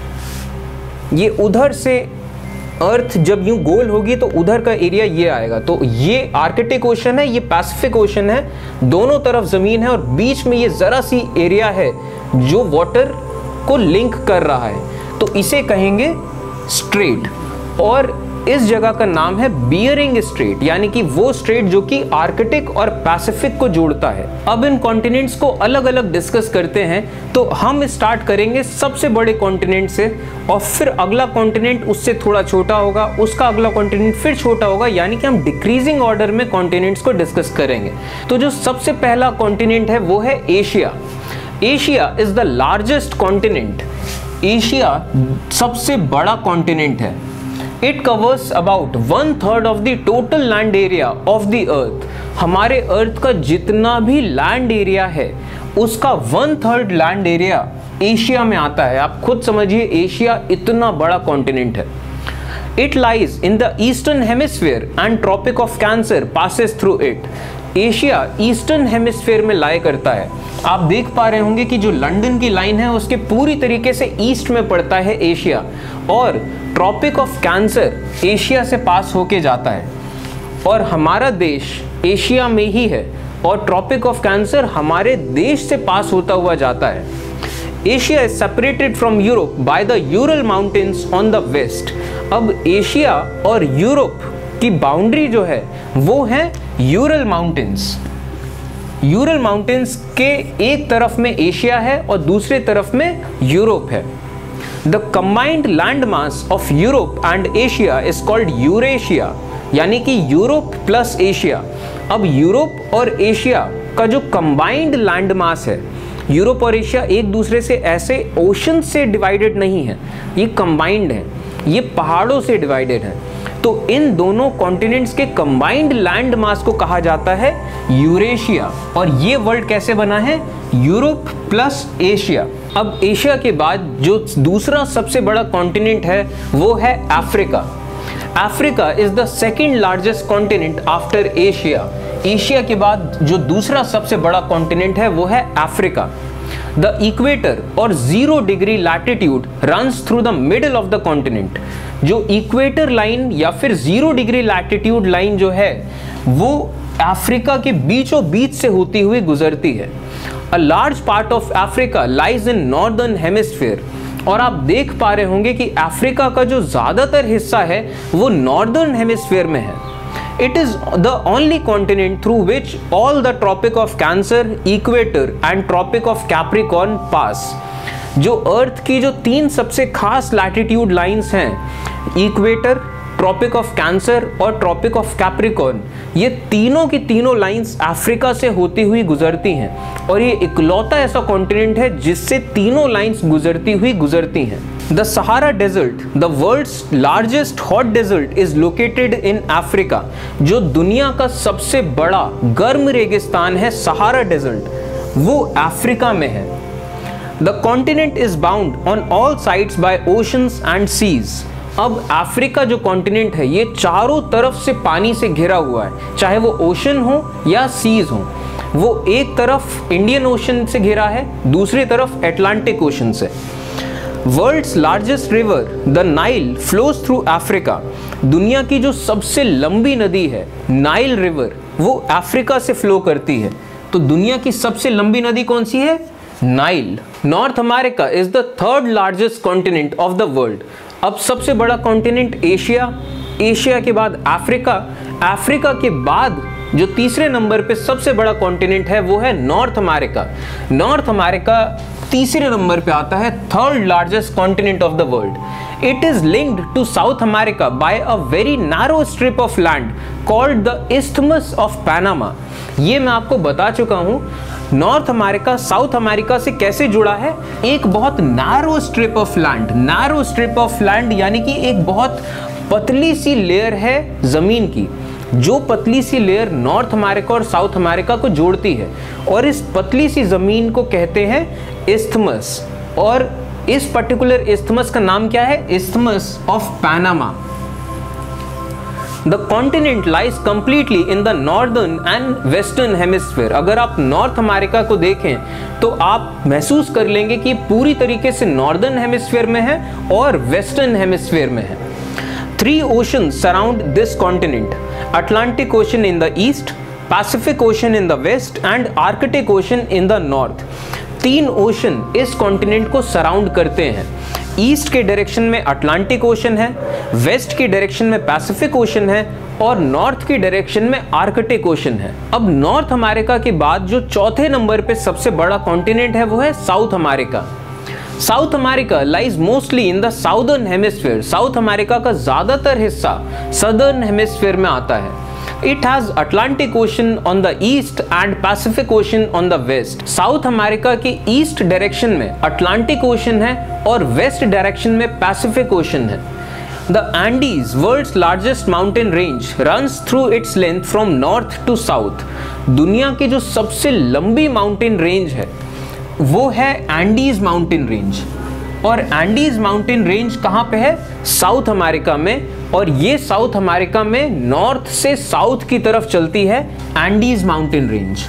ये उधर से अर्थ जब यूं गोल होगी तो उधर का एरिया ये आएगा। तो ये आर्कटिक ओशन है, ये पैसिफिक ओशन है, दोनों तरफ जमीन है और बीच में ये जरा सी एरिया है जो वाटर को लिंक कर रहा है, तो इसे कहेंगे स्ट्रेट। और इस जगह का नाम है बियरिंग स्ट्रेट, यानी कि वो स्ट्रेट जो कि आर्कटिक और पैसिफिक को जोड़ता है। अब इन कॉन्टिनेंट्स को अलग अलग डिस्कस करते हैं, तो हम स्टार्ट करेंगे सबसे बड़े कॉन्टिनेंट से, और फिर अगला कॉन्टिनेंट उससे थोड़ा छोटा होगा, उसका अगला कॉन्टिनेंट फिर छोटा होगा, यानी कि हम डिक्रीजिंग ऑर्डर में कॉन्टिनेंट्स को डिस्कस करेंगे। तो जो सबसे पहला कॉन्टिनेंट है वो है Asia. Asia is the largest continent. Asia सबसे बड़ा कॉन्टिनेंट है। It covers about one third of the total land area of the earth. हमारे अर्थ का जितना भी लैंड एरिया है उसका one third land area Asia में आता है। आप खुद समझिए एशिया इतना बड़ा कॉन्टिनेंट है। It lies in the eastern hemisphere and Tropic of Cancer passes through it. Asia eastern hemisphere में लाई करता है। आप देख पा रहे होंगे कि जो लंदन की लाइन है उसके पूरी तरीके से ईस्ट में पड़ता है एशिया, और ट्रॉपिक ऑफ कैंसर एशिया से पास होके जाता है, और हमारा देश एशिया में ही है, और ट्रॉपिक ऑफ कैंसर हमारे देश से पास होता हुआ जाता है। Asia is separated from Europe by the Ural mountains on the west. अब एशिया और यूरोप की बाउंड्री जो है वो है यूरल माउंटेन्स। यूरल माउंटेन्स के एक तरफ में एशिया है और दूसरे तरफ में यूरोप है। The combined land mass of Europe and Asia is called Eurasia, यानी कि यूरोप प्लस एशिया। अब यूरोप और एशिया का जो कंबाइंड लैंड मास है, यूरोप और एशिया एक दूसरे से ऐसे ओशन से डिवाइडेड नहीं है, ये कंबाइंड है, ये पहाड़ों से डिवाइडेड है। तो इन दोनों कॉन्टिनेंट्स के कंबाइंड लैंड मास को कहा जाता है यूरेशिया। और ये वर्ल्ड कैसे बना है? Europe plus Asia. अब एशिया के बाद जो दूसरा सबसे बड़ा कॉन्टिनेंट है वो है Africa. Africa is the second largest continent after Asia. Asia के बाद जो दूसरा सबसे बड़ा कॉन्टिनेंट है वो है अफ्रीका। द इक्वेटर और zero degree latitude runs through the middle of the continent. जो इक्वेटर लाइन या फिर जीरो डिग्री लैटिट्यूड लाइन जो है वो अफ्रीका के बीचों बीच से होती हुई गुजरती है। A large part of Africa lies in northern hemisphere. और आप देख पा रहे होंगे कि अफ्रीका का जो ज्यादातर हिस्सा है वो नॉर्दर्न हेमिस्फीयर में है। It is the only continent through which all the Tropic of Cancer, Equator and Tropic of Capricorn pass। जो अर्थ की जो तीन सबसे खास लैटिट्यूड लाइंस हैं, इक्वेटर, ट्रॉपिक ऑफ कैंसर और ट्रॉपिक ऑफ कैप्रिकॉर्न, ये तीनों की तीनों लाइंस अफ्रीका से होती हुई गुजरती हैं और ये इकलौता ऐसा कॉन्टिनेंट है जिससे तीनों लाइंस गुजरती हुई गुजरती हैं। The Sahara Desert, the world's largest hot desert, is located in Africa। जो दुनिया का सबसे बड़ा गर्म रेगिस्तान है सहारा डेजर्ट, वो अफ्रीका में है। The continent is bound on all sides by oceans and seas। अब अफ्रीका जो कॉन्टिनेंट है ये चारों तरफ से पानी से घिरा हुआ है, चाहे वो ओशन हो या सीज हो। वो एक तरफ इंडियन ओशन से घिरा है, दूसरी तरफ अटलांटिक ओशन से। World's largest river the Nile flows through Africa. दुनिया की जो सबसे लंबी नदी है नाइल रिवर वो अफ्रीका से फ्लो करती है। तो दुनिया की सबसे लंबी नदी कौन सी है? Nile. North America is the third largest continent of the world. अब सबसे बड़ा कॉन्टिनेंट एशिया, एशिया के बाद अफ्रीका, अफ्रीका के बाद जो तीसरे नंबर पे सबसे बड़ा कॉन्टिनेंट है वो है नॉर्थ अमेरिका। नॉर्थ अमेरिका तीसरे नंबर पे आता है, third largest continent of the world. It is linked to South America by a very narrow strip of land called the isthmus of Panama. ये मैं आपको बता चुका हूं, नॉर्थ अमेरिका साउथ अमेरिका से कैसे जुड़ा है? एक बहुत narrow strip of land. Narrow strip of land यानी कि एक बहुत पतली सी लेयर है जमीन की, जो पतली सी लेयर नॉर्थ अमेरिका और साउथ अमेरिका को जोड़ती है, और इस पतली सी जमीन को कहते हैं इस्थमस। और इस पर्टिकुलर इस्थमस का नाम क्या है? Isthmus of Panama. The continent lies completely in the northern and western hemisphere. अगर आप नॉर्थ अमेरिका को देखें तो आप महसूस कर लेंगे कि पूरी तरीके से नॉर्दर्न हेमिस्फीयर में है और वेस्टर्न हेमिस्फीयर में है। Three oceans surround this continent: Atlantic Ocean in the east, Pacific Ocean in the west and Arctic Ocean in the north। तीन ओशन इस कॉन्टिनेंट को सराउंड करते हैं। ईस्ट के डायरेक्शन में अटलांटिक ओशन है, वेस्ट की डायरेक्शन में पैसिफिक ओशन है और नॉर्थ की डायरेक्शन में आर्कटिक ओशन है। अब नॉर्थ अमेरिका के बाद जो चौथे नंबर पे सबसे बड़ा कॉन्टिनेंट है वो है South America. South America lies mostly in the southern hemisphere. South America का ज्यादातर हिस्सा सदर्न हेमिस्फीयर में आता है। It has Atlantic Ocean on the east and Pacific Ocean on the west. South America के ईस्ट डायरेक्शन में Atlantic Ocean है और वेस्ट डायरेक्शन में पैसिफिक ओशन है। The Andes, world's largest mountain range, runs through its length from north to south. दुनिया की जो सबसे लंबी माउंटेन रेंज है वो है एंडीज माउंटेन रेंज। और एंडीज माउंटेन रेंज कहाँ पे है? साउथ अमेरिका में। और ये साउथ अमेरिका में नॉर्थ से साउथ की तरफ चलती है Andes mountain range.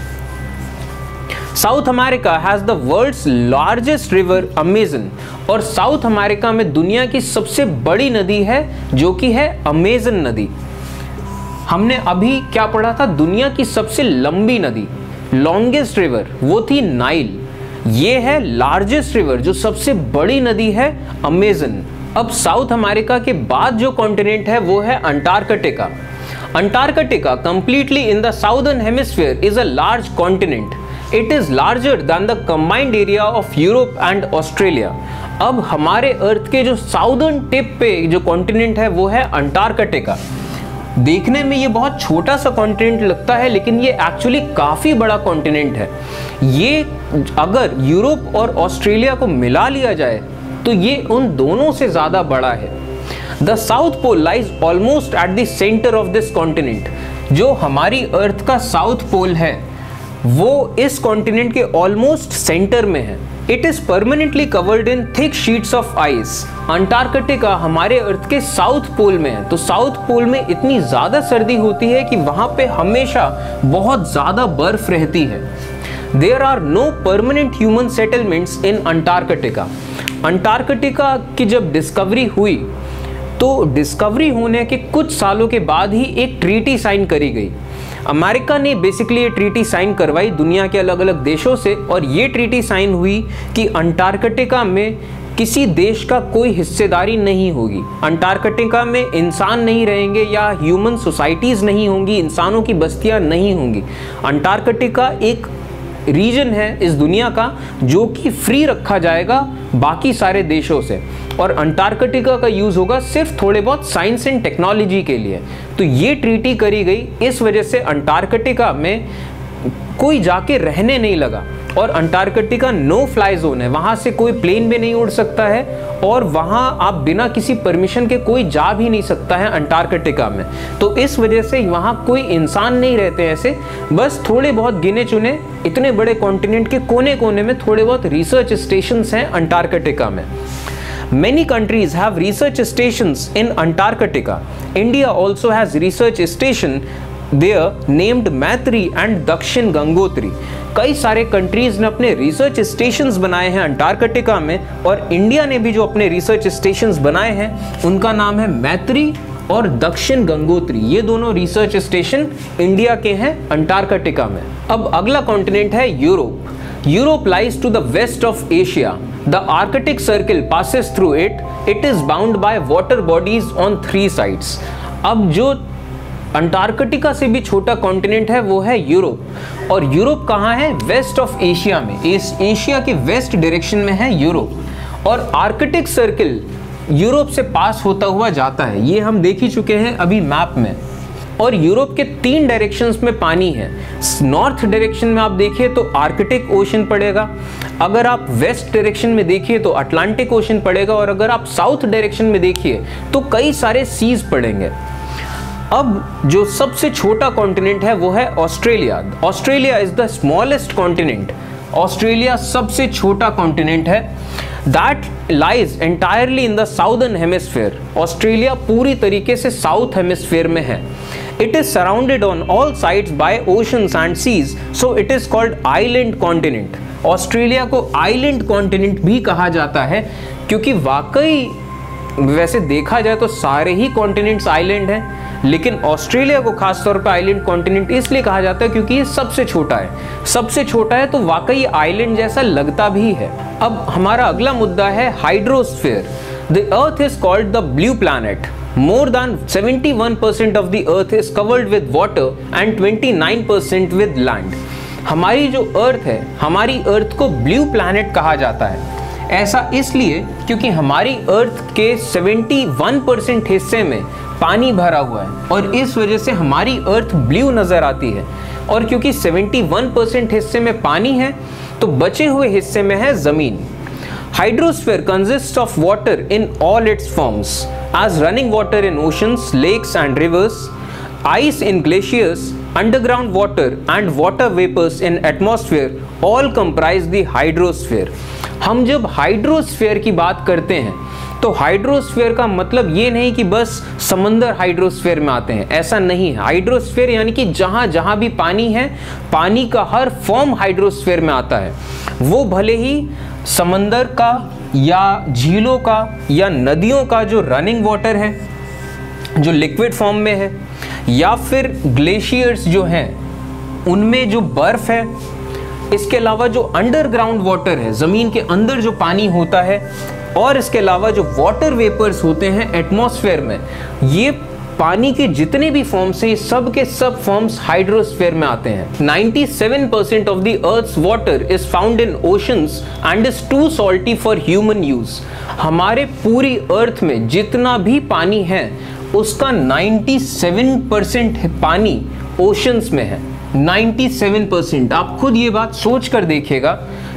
South America has the world's largest river Amazon. और साउथ अमेरिका में दुनिया की सबसे बड़ी नदी है जो कि है अमेजन नदी। हमने अभी क्या पढ़ा था? दुनिया की सबसे लंबी नदी, लॉन्गेस्ट रिवर, वो थी नाइल। ये है लार्जेस्ट रिवर, जो सबसे बड़ी नदी है, अमेजन। अब साउथ अमेरिका के बाद जो कॉन्टिनेंट है वो है Antarctica. Antarctica completely in the southern hemisphere is a large continent. It is larger than the combined area of Europe and Australia. अब हमारे अर्थ के जो साउदर्न टिप पे जो कॉन्टिनेंट है वो है अंटार्कटिका। देखने में ये बहुत छोटा सा कॉन्टिनेंट लगता है, लेकिन ये एक्चुअली काफी बड़ा कॉन्टिनेंट है। ये अगर यूरोप और ऑस्ट्रेलिया को मिला लिया जाए तो ये उन दोनों से ज्यादा बड़ा है। The South Pole lies almost at the centre of this continent. जो हमारी अर्थ का साउथ पोल है वो इस कॉन्टिनेंट के ऑलमोस्ट सेंटर में है। It is permanently covered in thick sheets of ice. Antarctica हमारे अर्थ के साउथ पोल में है, तो साउथ पोल में इतनी ज्यादा सर्दी होती है कि वहां पे हमेशा बहुत ज्यादा बर्फ रहती है। There are no permanent human settlements in Antarctica. Antarctica की जब डिस्कवरी हुई तो डिस्कवरी होने के कुछ सालों के बाद ही एक ट्रीटी साइन करी गई। अमेरिका ने बेसिकली ये ट्रीटी साइन करवाई दुनिया के अलग अलग देशों से, और ये ट्रीटी साइन हुई कि अंटार्कटिका में किसी देश का कोई हिस्सेदारी नहीं होगी। अंटार्कटिका में इंसान नहीं रहेंगे या ह्यूमन सोसाइटीज़ नहीं होंगी, इंसानों की बस्तियां नहीं होंगी। अंटार्कटिका एक रीजन है इस दुनिया का जो कि फ्री रखा जाएगा बाकी सारे देशों से, और अंटार्कटिका का यूज़ होगा सिर्फ थोड़े बहुत साइंस एंड टेक्नोलॉजी के लिए। तो ये ट्रीटी करी गई, इस वजह से अंटार्कटिका में कोई जाके रहने नहीं लगा, और अंटार्कटिका नो फ्लाई जोन है, वहाँ से कोई प्लेन भी नहीं उड़ सकता है, और वहाँ आप बिना किसी परमिशन के कोई जा भी नहीं सकता है अंटार्कटिका में। तो इस वजह से वहाँ कोई इंसान नहीं रहते ऐसे, बस थोड़े बहुत गिने चुने इतने बड़े कॉन्टिनेंट के कोने कोने में थोड़े बहुत रिसर्च स्टेशंस हैं अंटार्कटिका में। Many countries have research stations in Antarctica. India also has research station there named मैत्री and दक्षिण गंगोत्री। कई सारे कंट्रीज ने अपने रिसर्च स्टेशंस बनाए हैं अंटार्कटिका में, और इंडिया ने भी जो अपने रिसर्च स्टेशंस बनाए हैं उनका नाम है मैत्री और दक्षिण गंगोत्री। ये दोनों रिसर्च स्टेशन इंडिया के हैं अंटार्कटिका में। अब अगला कॉन्टिनेंट है Europe. Europe lies to the west of Asia. The Arctic Circle passes through it. It is bound by water bodies on three sides. अब जो अंटार्कटिका से भी छोटा कॉन्टिनेंट है वो है यूरोप, और यूरोप कहाँ है? वेस्ट ऑफ एशिया में। इस एशिया के वेस्ट डायरेक्शन में है यूरोप, और आर्कटिक सर्किल यूरोप से पास होता हुआ जाता है। ये हम देख ही चुके हैं अभी मैप में। और यूरोप के तीन डायरेक्शंस में पानी है। नॉर्थ डायरेक्शन में आप देखिए तो आर्कटिक ओशन पड़ेगा, अगर आप वेस्ट डायरेक्शन में देखिए तो अटलांटिक ओशन पड़ेगा, और अगर आप साउथ डायरेक्शन में देखिए तो कई सारे सीज पड़ेंगे। अब जो सबसे छोटा कॉन्टिनेंट है वो है Australia. Australia is the smallest continent. Australia सबसे छोटा कॉन्टिनेंट है। That lies entirely in the southern hemisphere. Australia पूरी तरीके से साउथ हेमिस्फीयर में है। It is surrounded on all sides by oceans and seas, so it is called island continent. Australia को island continent भी कहा जाता है, क्योंकि वाकई वैसे देखा जाए तो सारे ही कॉन्टिनेंट्स आइलैंड हैं, लेकिन ऑस्ट्रेलिया को खासतौर पर आइलैंड कॉन्टिनेंट इसलिए कहा जाता है क्योंकि ये सबसे छोटा है। सबसे छोटा है तो वाकई आइलैंड जैसा लगता भी है। अब हमारा अगला मुद्दा है hydrosphere. The earth is called the blue planet. More than seventy-one percent of the earth is covered with water and twenty-nine percent with land. हमारी जो अर्थ है, हमारी अर्थ को ब्लू प्लैनेट कहा जाता है। ऐसा इसलिए क्योंकि हमारी अर्थ के इकहत्तर परसेंट हिस्से में पानी भरा हुआ है, और इस वजह से हमारी अर्थ ब्लू नजर आती है। और क्योंकि इकहत्तर परसेंट हिस्से में पानी है तो बचे हुए हिस्से में है जमीन। Hydrosphere consists of water in all its forms, as running water in oceans, lakes and rivers, ice in glaciers, underground water and water vapors in atmosphere all comprise the hydrosphere. हम जब हाइड्रोस्फीयर की बात करते हैं तो hydrosphere का मतलब ये नहीं कि बस समंदर हाइड्रोस्फीयर में आते हैं, ऐसा नहीं है। हाइड्रोस्फीयर यानी कि जहाँ जहाँ भी पानी है, पानी का हर फॉर्म हाइड्रोस्फीयर में आता है। वो भले ही समंदर का या झीलों का या नदियों का जो रनिंग वाटर है, जो लिक्विड फॉर्म में है, या फिर ग्लेशियर्स जो हैं उनमें जो बर्फ है, इसके अलावा जो अंडरग्राउंड वाटर है, ज़मीन के अंदर जो पानी होता है, और इसके अलावा जो वाटर वेपर्स होते हैं एटमॉस्फेयर में, ये पानी के जितने भी फॉर्म्स हैं सब के सब फॉर्म्स हाइड्रोस्फीयर में आते हैं। ninety-seven percent of the earth's water is found in oceans and is too salty for human use. हमारे पूरी अर्थ में जितना भी पानी है उसका ninety-seven percent पानी ओशंस में है। ninety-seven percent। आप खुद ये बात सोच कर देखिएगा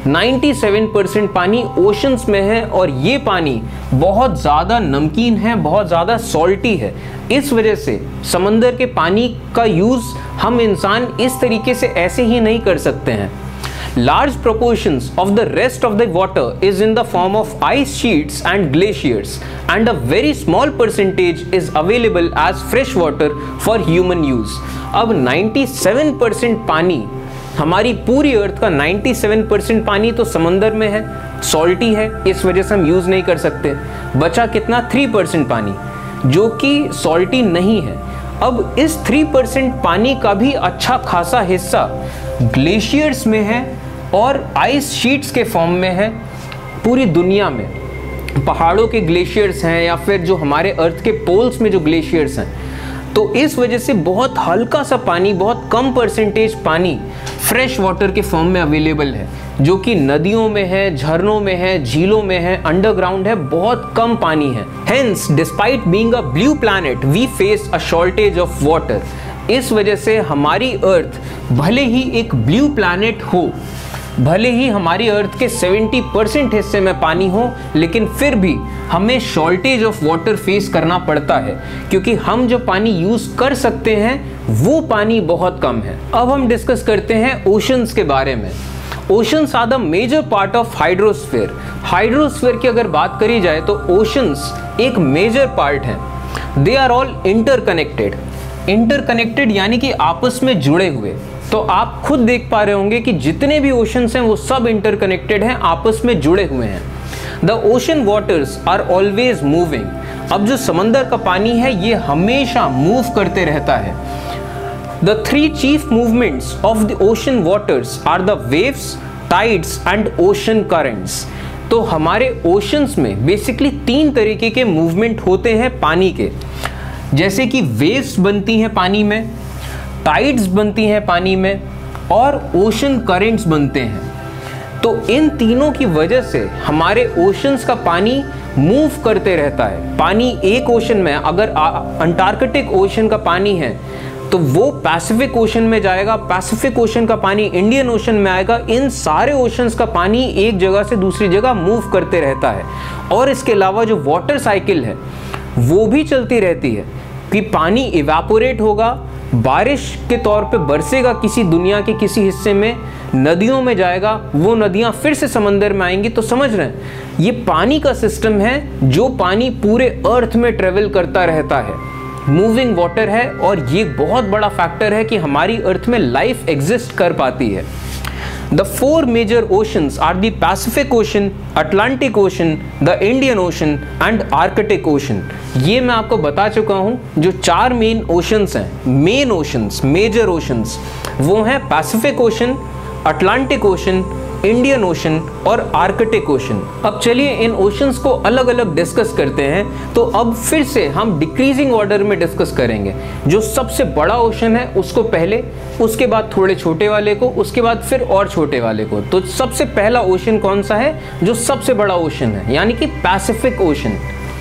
सत्तानवे परसेंट पानी ओशंस में है और ये पानी बहुत ज़्यादा नमकीन है, बहुत ज़्यादा सॉल्टी है। इस वजह से समंदर के पानी का यूज़ हम इंसान इस तरीके से ऐसे ही नहीं कर सकते हैं। Large proportions of the rest of the water is in the form of ice sheets and glaciers, and a very small percentage is available as fresh water for human use. अब सत्तानवे परसेंट पानी, हमारी पूरी अर्थ का सत्तानवे percent पानी तो समंदर में है, सॉल्टी है, इस वजह से हम यूज़ नहीं कर सकते। बचा कितना? तीन परसेंट पानी जो कि सॉल्टी नहीं है। अब इस तीन परसेंट पानी का भी अच्छा खासा हिस्सा ग्लेशियर्स में है और आइस शीट्स के फॉर्म में है। पूरी दुनिया में पहाड़ों के ग्लेशियर्स हैं या फिर जो हमारे अर्थ के पोल्स में जो ग्लेशियर्स हैं, तो इस वजह से बहुत हल्का सा पानी, बहुत कम परसेंटेज पानी फ्रेश वाटर के फॉर्म में अवेलेबल है, जो कि नदियों में है, झरनों में है, झीलों में है, अंडरग्राउंड है, बहुत कम पानी है। Hence despite being a blue planet we face a shortage of water. इस वजह से हमारी अर्थ भले ही एक ब्लू प्लैनेट हो, भले ही हमारी अर्थ के सत्तर परसेंट हिस्से में पानी हो, लेकिन फिर भी हमें शॉर्टेज ऑफ वाटर फेस करना पड़ता है, क्योंकि हम जो पानी यूज कर सकते हैं वो पानी बहुत कम है। अब हम डिस्कस करते हैं ओशंस के बारे में। Oceans are the major part of hydrosphere. Hydrosphere की अगर बात करी जाए तो ओशंस एक मेजर पार्ट है। They are all interconnected. Interconnected यानी कि आपस में जुड़े हुए। तो आप खुद देख पा रहे होंगे कि जितने भी ओशंस हैं वो सब इंटरकनेक्टेड हैं, आपस में जुड़े हुए हैं। The ocean waters are always moving. अब जो समंदर का पानी है ये हमेशा मूव करते रहता है। The three chief movements of the ocean waters are the waves, tides and ocean currents. तो हमारे ओशंस में बेसिकली तीन तरीके के मूवमेंट होते हैं पानी के, जैसे कि वेव्स बनती हैं पानी में, टाइड्स बनती हैं पानी में, और ओशन करंट्स बनते हैं। तो इन तीनों की वजह से हमारे ओशंस का पानी मूव करते रहता है। पानी एक ओशन में, अगर अंटार्कटिक ओशन का पानी है तो वो पैसिफिक ओशन में जाएगा, पैसिफिक ओशन का पानी इंडियन ओशन में आएगा। इन सारे ओशंस का पानी एक जगह से दूसरी जगह मूव करते रहता है। और इसके अलावा जो वाटर साइकिल है वो भी चलती रहती है कि पानी इवेपोरेट होगा, बारिश के तौर पे बरसेगा किसी दुनिया के किसी हिस्से में, नदियों में जाएगा, वो नदियां फिर से समंदर में आएंगी। तो समझ रहे हैं ये पानी का सिस्टम है जो पानी पूरे अर्थ में ट्रेवल करता रहता है, मूविंग वाटर है। और ये बहुत बड़ा फैक्टर है कि हमारी अर्थ में लाइफ एग्जिस्ट कर पाती है। The four major oceans are the Pacific Ocean, Atlantic Ocean, the Indian Ocean and Arctic Ocean। ये मैं आपको बता चुका हूँ। जो चार मेन ओशंस हैं, मेन ओशंस, मेजर ओशंस, वो हैं Pacific Ocean, Atlantic Ocean, Indian Ocean और आर्कटिक ओशन। अब चलिए इन ओशंस को अलग अलग डिस्कस करते हैं। तो अब फिर से हम डिक्रीजिंग ऑर्डर में डिस्कस करेंगे। जो सबसे बड़ा ओशन है उसको पहले, उसके बाद थोड़े छोटे वाले को, उसके बाद फिर और छोटे वाले को। तो सबसे पहला ओशन कौन सा है? जो सबसे बड़ा ओशन है, यानी कि Pacific Ocean.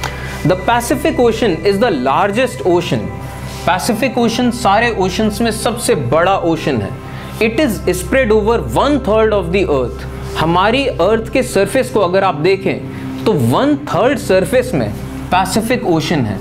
The Pacific Ocean is the largest ocean. Pacific Ocean सारे ओशंस में सबसे बड़ा ओशन है। It is spread over one third of the earth. हमारी अर्थ के सरफेस को अगर आप देखें तो वन थर्ड सरफेस में पैसिफिक ओशन है।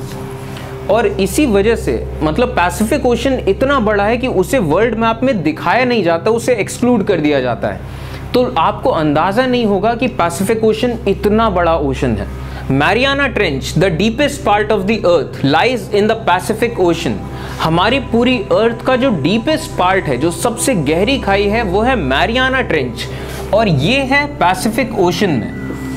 और इसी वजह से मतलब पैसिफिक ओशन इतना बड़ा है कि उसे वर्ल्ड मैप में दिखाया नहीं जाता, उसे एक्सक्लूड कर दिया जाता है। तो आपको अंदाज़ा नहीं होगा कि पैसिफिक ओशन इतना बड़ा ओशन है। Mariana trench, the deepest part of the earth, lies in the Pacific Ocean. हमारी पूरी अर्थ का जो डीपेस्ट पार्ट है, जो सबसे गहरी खाई है, वो है मैरियाना ट्रेंच, और ये है पैसिफिक ओशन में।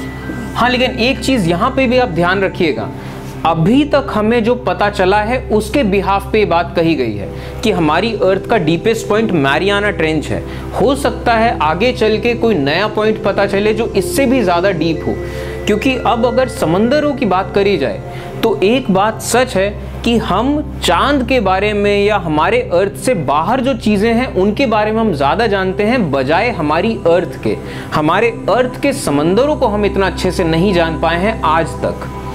हाँ, लेकिन एक चीज़ यहाँ पे भी आप ध्यान रखिएगा, अभी तक हमें जो पता चला है उसके बिहाफ पे बात कही गई है कि हमारी अर्थ का डीपेस्ट पॉइंट मैरियाना ट्रेंच है। हो सकता है आगे चल के कोई नया पॉइंट पता चले जो इससे भी ज़्यादा डीप हो, क्योंकि अब अगर समंदरों की बात करी जाए तो एक बात सच है कि हम चांद के बारे में या हमारे अर्थ से बाहर जो चीज़ें हैं उनके बारे में हम ज़्यादा जानते हैं बजाय हमारी अर्थ के। हमारे अर्थ के समंदरों को हम इतना अच्छे से नहीं जान पाए हैं आज तक।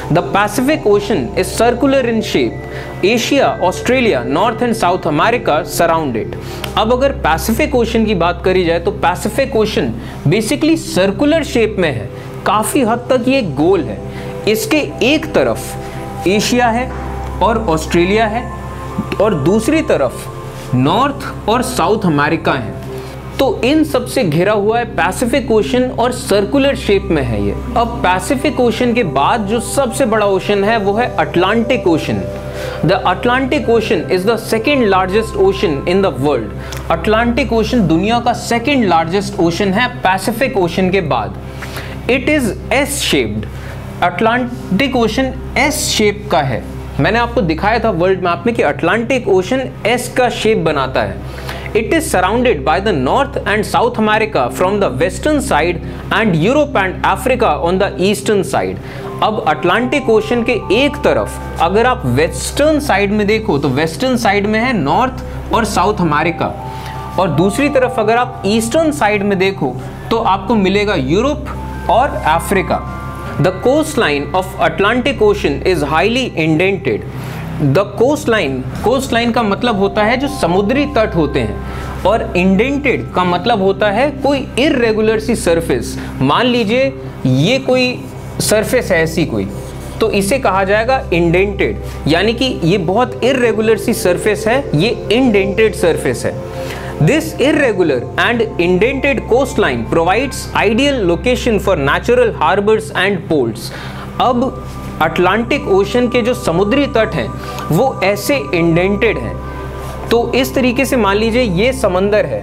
The Pacific Ocean is circular in shape, Asia, Australia, North and South America surround it. अब अगर पैसिफिक ओशन की बात करी जाए तो Pacific Ocean basically circular shape में है, काफ़ी हद तक ये गोल है। इसके एक तरफ एशिया है और ऑस्ट्रेलिया है और दूसरी तरफ नॉर्थ और साउथ अमेरिका है। तो इन सब से घिरा हुआ है पैसिफिक ओशन और सर्कुलर शेप में है ये। अब पैसिफिक ओशन के बाद जो सबसे बड़ा ओशन है वो है Atlantic Ocean. The Atlantic Ocean is the second largest ocean in the world. Atlantic Ocean दुनिया का सेकेंड लार्जेस्ट ओशन है पैसिफिक ओशन के बाद। It is S shaped. Atlantic Ocean S shape का है। मैंने आपको दिखाया था वर्ल्ड मैप में कि अटलांटिक ओशन एस का शेप बनाता है। It is surrounded by the North and South America from the western side and Europe and Africa on the eastern side. अब अटलांटिक ओशन के एक तरफ अगर आप वेस्टर्न साइड में देखो तो वेस्टर्न साइड में है नॉर्थ और साउथ अमेरिका, और दूसरी तरफ अगर आप ईस्टर्न साइड में देखो तो आपको मिलेगा यूरोप और Africa. The coastline of Atlantic Ocean is highly indented. The coastline, coastline का मतलब होता है जो समुद्री तट होते हैं, और इंडेंटेड का मतलब होता है कोई इर्रेगुलर सी सरफेस। मान लीजिए ये कोई सरफेस है ऐसी कोई, तो इसे कहा जाएगा इंडेंटेड, यानी कि ये बहुत इर्रेगुलर सी सरफेस है, ये इंडेंटेड सरफेस है। This irregular and indented coastline provides ideal location for natural harbours and ports. अब अटलांटिक ओशन के जो समुद्री तट हैं वो ऐसे इंडेंटेड हैं, तो इस तरीके से मान लीजिए ये समंदर है,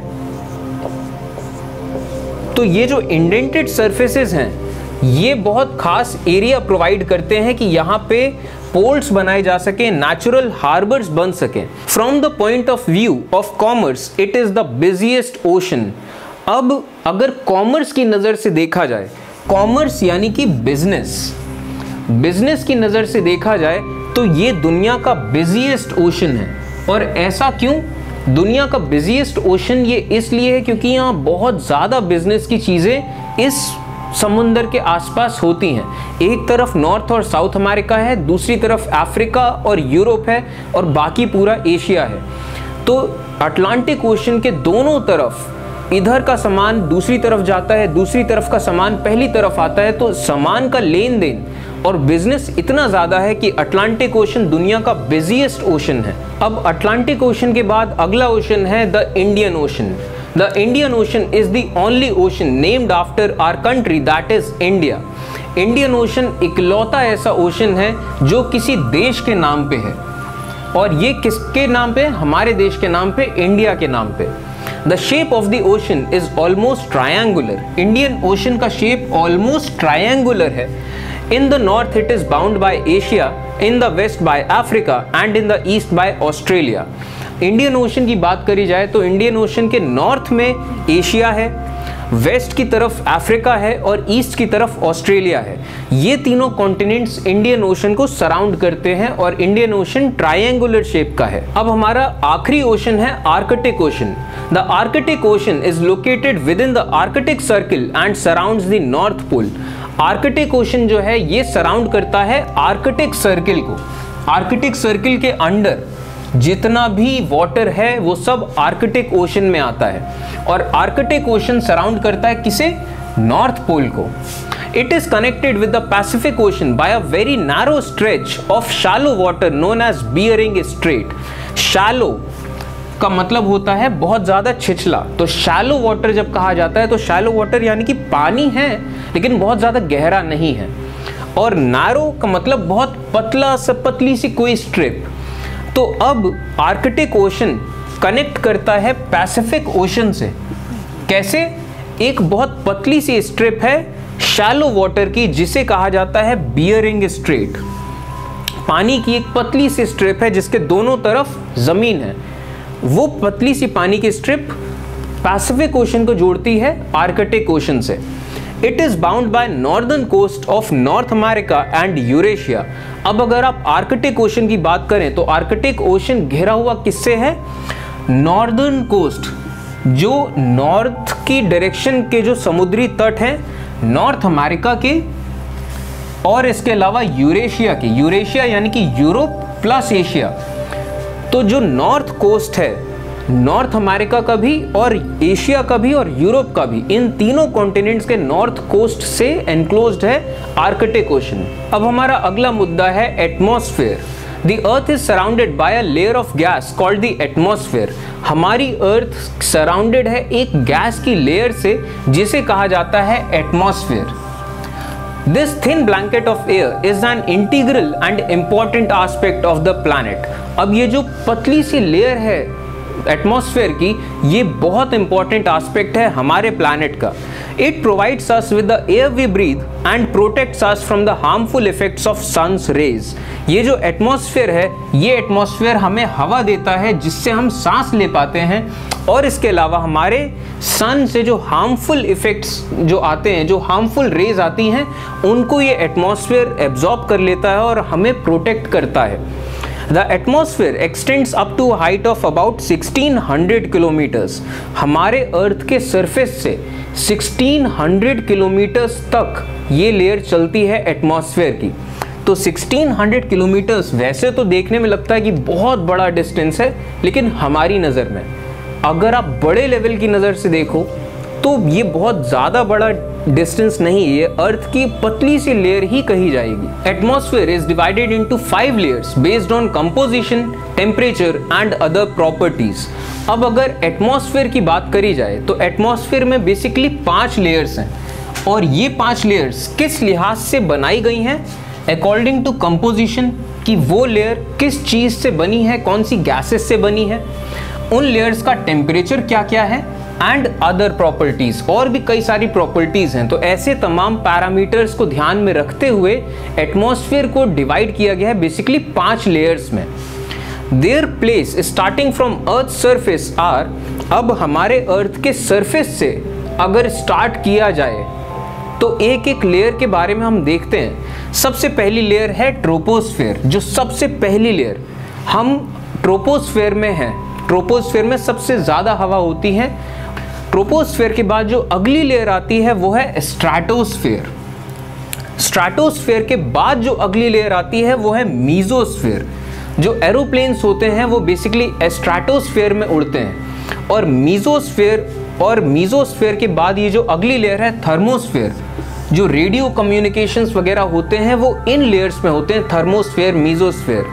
तो ये जो इंडेंटेड सरफेसेस हैं ये बहुत खास एरिया प्रोवाइड करते हैं कि यहाँ पे पोर्ट्स बनाए जा सके, नेचुरल हार्बर्स बन सकें। From the point of view of commerce it is the busiest ocean. अब अगर कॉमर्स की नज़र से देखा जाए, कॉमर्स यानी कि बिजनेस, बिजनेस की नज़र से देखा जाए तो ये दुनिया का बिजिएस्ट ओशन है। और ऐसा क्यों? दुनिया का बिजिएस्ट ओशन ये इसलिए है क्योंकि यहाँ बहुत ज़्यादा बिजनेस की चीज़ें इस समुंदर के आसपास होती हैं। एक तरफ नॉर्थ और साउथ अमेरिका है, दूसरी तरफ अफ्रीका और यूरोप है, और बाकी पूरा एशिया है। तो अटलांटिक ओशन के दोनों तरफ इधर का सामान दूसरी तरफ जाता है, दूसरी तरफ का सामान पहली तरफ आता है, तो सामान का लेन देन और बिजनेस इतना ज़्यादा है कि अटलांटिक ओशन दुनिया का बिजिएस्ट ओशन है। अब अटलांटिक ओशन के बाद अगला ओशन है the Indian Ocean. The Indian Ocean is the only ocean named after our country, that is India. Indian Ocean इकलौता ऐसा ओशन है जो किसी देश के नाम पे है, और ये किसके नाम पे? हमारे देश के नाम पे, इंडिया के नाम पे। The shape of the ocean is almost triangular. Indian Ocean का शेप ऑलमोस्ट ट्रायंगुलर है। In the north it is bound by Asia, in the west by Africa and in the east by Australia. Indian Ocean की बात करी जाए तो Indian Ocean के north में Asia है, वेस्ट की तरफ अफ्रीका है और ईस्ट की तरफ ऑस्ट्रेलिया है। ये तीनों कॉन्टिनेंट्स इंडियन ओशन को सराउंड करते हैं और इंडियन ओशन ट्रायंगुलर शेप का है। अब हमारा आखिरी ओशन है Arctic Ocean. The Arctic Ocean is located within the Arctic Circle and surrounds the North Pole. Arctic Ocean जो है ये सराउंड करता है आर्कटिक सर्किल को। आर्कटिक सर्किल के अंडर जितना भी वाटर है वो सब आर्कटिक ओशन में आता है, और आर्कटिक ओशन सराउंड करता है किसे? नॉर्थ पोल को। It is connected with the Pacific Ocean by a very narrow stretch of shallow water known as Bering Strait. Shallow का मतलब होता है बहुत ज़्यादा छिछला, तो शैलो वाटर जब कहा जाता है तो शैलो वाटर यानी कि पानी है लेकिन बहुत ज़्यादा गहरा नहीं है, और नैरो का मतलब बहुत पतला सा, पतली सी कोई स्ट्रिप। तो अब आर्कटिक ओशन कनेक्ट करता है पैसिफिक ओशन से। कैसे? एक बहुत पतली सी स्ट्रिप है शैलो वाटर की जिसे कहा जाता है बियरिंग स्ट्रेट। पानी की एक पतली सी स्ट्रिप है जिसके दोनों तरफ ज़मीन है, वो पतली सी पानी की स्ट्रिप पैसिफिक ओशन को जोड़ती है आर्कटिक ओशन से। It is bound by northern coast of North America and Eurasia. अब अगर आप आर्कटिक ओशन की बात करें तो आर्कटिक ओशन घिरा हुआ किससे है? नॉर्दर्न कोस्ट, जो नॉर्थ की डायरेक्शन के जो समुद्री तट हैं नॉर्थ अमेरिका के, और इसके अलावा यूरेशिया की, यूरेशिया यानी कि यूरोप प्लस एशिया। तो जो नॉर्थ कोस्ट है, नॉर्थ अमेरिका का भी और एशिया का भी और यूरोप का भी, इन तीनों कॉन्टिनेंट्स के नॉर्थ कोस्ट से एनक्लोज्ड है आर्कटिक ओशन। अब हमारा अगला मुद्दा है atmosphere. The earth is surrounded by a layer of gas called the atmosphere. हमारी अर्थ सराउंडेड है एक गैस की लेयर से जिसे कहा जाता है atmosphere. This thin blanket of air is an integral and important aspect of the planet. अब ये जो पतली सी लेयर है एटमॉस्फेयर की, ये बहुत इंपॉर्टेंट एस्पेक्ट है हमारे प्लैनेट का। It provides us with the air we breathe and protects us from the harmful effects of sun's rays. ये जो एटमॉस्फेयर है, ये एटमॉस्फेयर हमें हवा देता है जिससे हम सांस ले पाते हैं, और इसके अलावा हमारे सन से जो हार्मफुल इफेक्ट्स जो आते हैं, जो हार्मफुल रेज आती हैं, उनको ये एटमॉस्फेयर एब्जॉर्ब कर लेता है और हमें प्रोटेक्ट करता है। The atmosphere extends up to a height of about sixteen hundred kilometers. हमारे अर्थ के सरफेस से sixteen hundred किलोमीटर्स तक ये लेयर चलती है एटमॉस्फेयर की। तो sixteen hundred किलोमीटर्स वैसे तो देखने में लगता है कि बहुत बड़ा डिस्टेंस है, लेकिन हमारी नज़र में, अगर आप बड़े लेवल की नज़र से देखो तो ये बहुत ज़्यादा बड़ा डिस्टेंस नहीं, ये अर्थ की पतली सी लेयर ही कही जाएगी। Atmosphere is divided into five layers based on composition, temperature and other properties. अब अगर एटमॉस्फेयर की बात करी जाए तो एटमॉस्फेयर में बेसिकली पांच लेयर्स हैं, और ये पांच लेयर्स किस लिहाज से बनाई गई हैं? अकॉर्डिंग टू कंपोजिशन, कि वो लेयर किस चीज़ से बनी है, कौन सी गैसेस से बनी है, उन लेयर्स का टेम्परेचर क्या क्या है, एंड अदर प्रॉपर्टीज, और भी कई सारी प्रॉपर्टीज हैं। तो ऐसे तमाम पैरामीटर्स को ध्यान में रखते हुए एटमॉस्फेयर को डिवाइड किया गया है बेसिकली पांच लेयर्स में। Their place starting from earth surface are, अब हमारे अर्थ के सरफेस से अगर स्टार्ट किया जाए तो एक एक लेयर के बारे में हम देखते हैं। सबसे पहली लेयर है ट्रोपोस्फेयर, जो सबसे पहली लेयर, हम ट्रोपोस्फेयर में हैं। ट्रोपोस्फेयर में सबसे ज़्यादा हवा होती है। ट्रोपोस्फेयर के बाद जो अगली लेयर आती है वो है स्ट्रैटोस्फेयर। स्ट्रैटोस्फेयर के बाद जो अगली लेयर आती है वो है मीजोस्फेयर। जो एरोप्लेन्स होते हैं वो बेसिकली स्ट्रैटोस्फेयर में उड़ते हैं। और मीजोस्फेयर और मीजोस्फेयर के बाद ये जो अगली लेयर है थर्मोस्फेयर, जो रेडियो कम्युनिकेशंस वगैरह होते हैं वो इन लेयर्स में होते हैं, थर्मोस्फेयर, मीजोस्फेयर।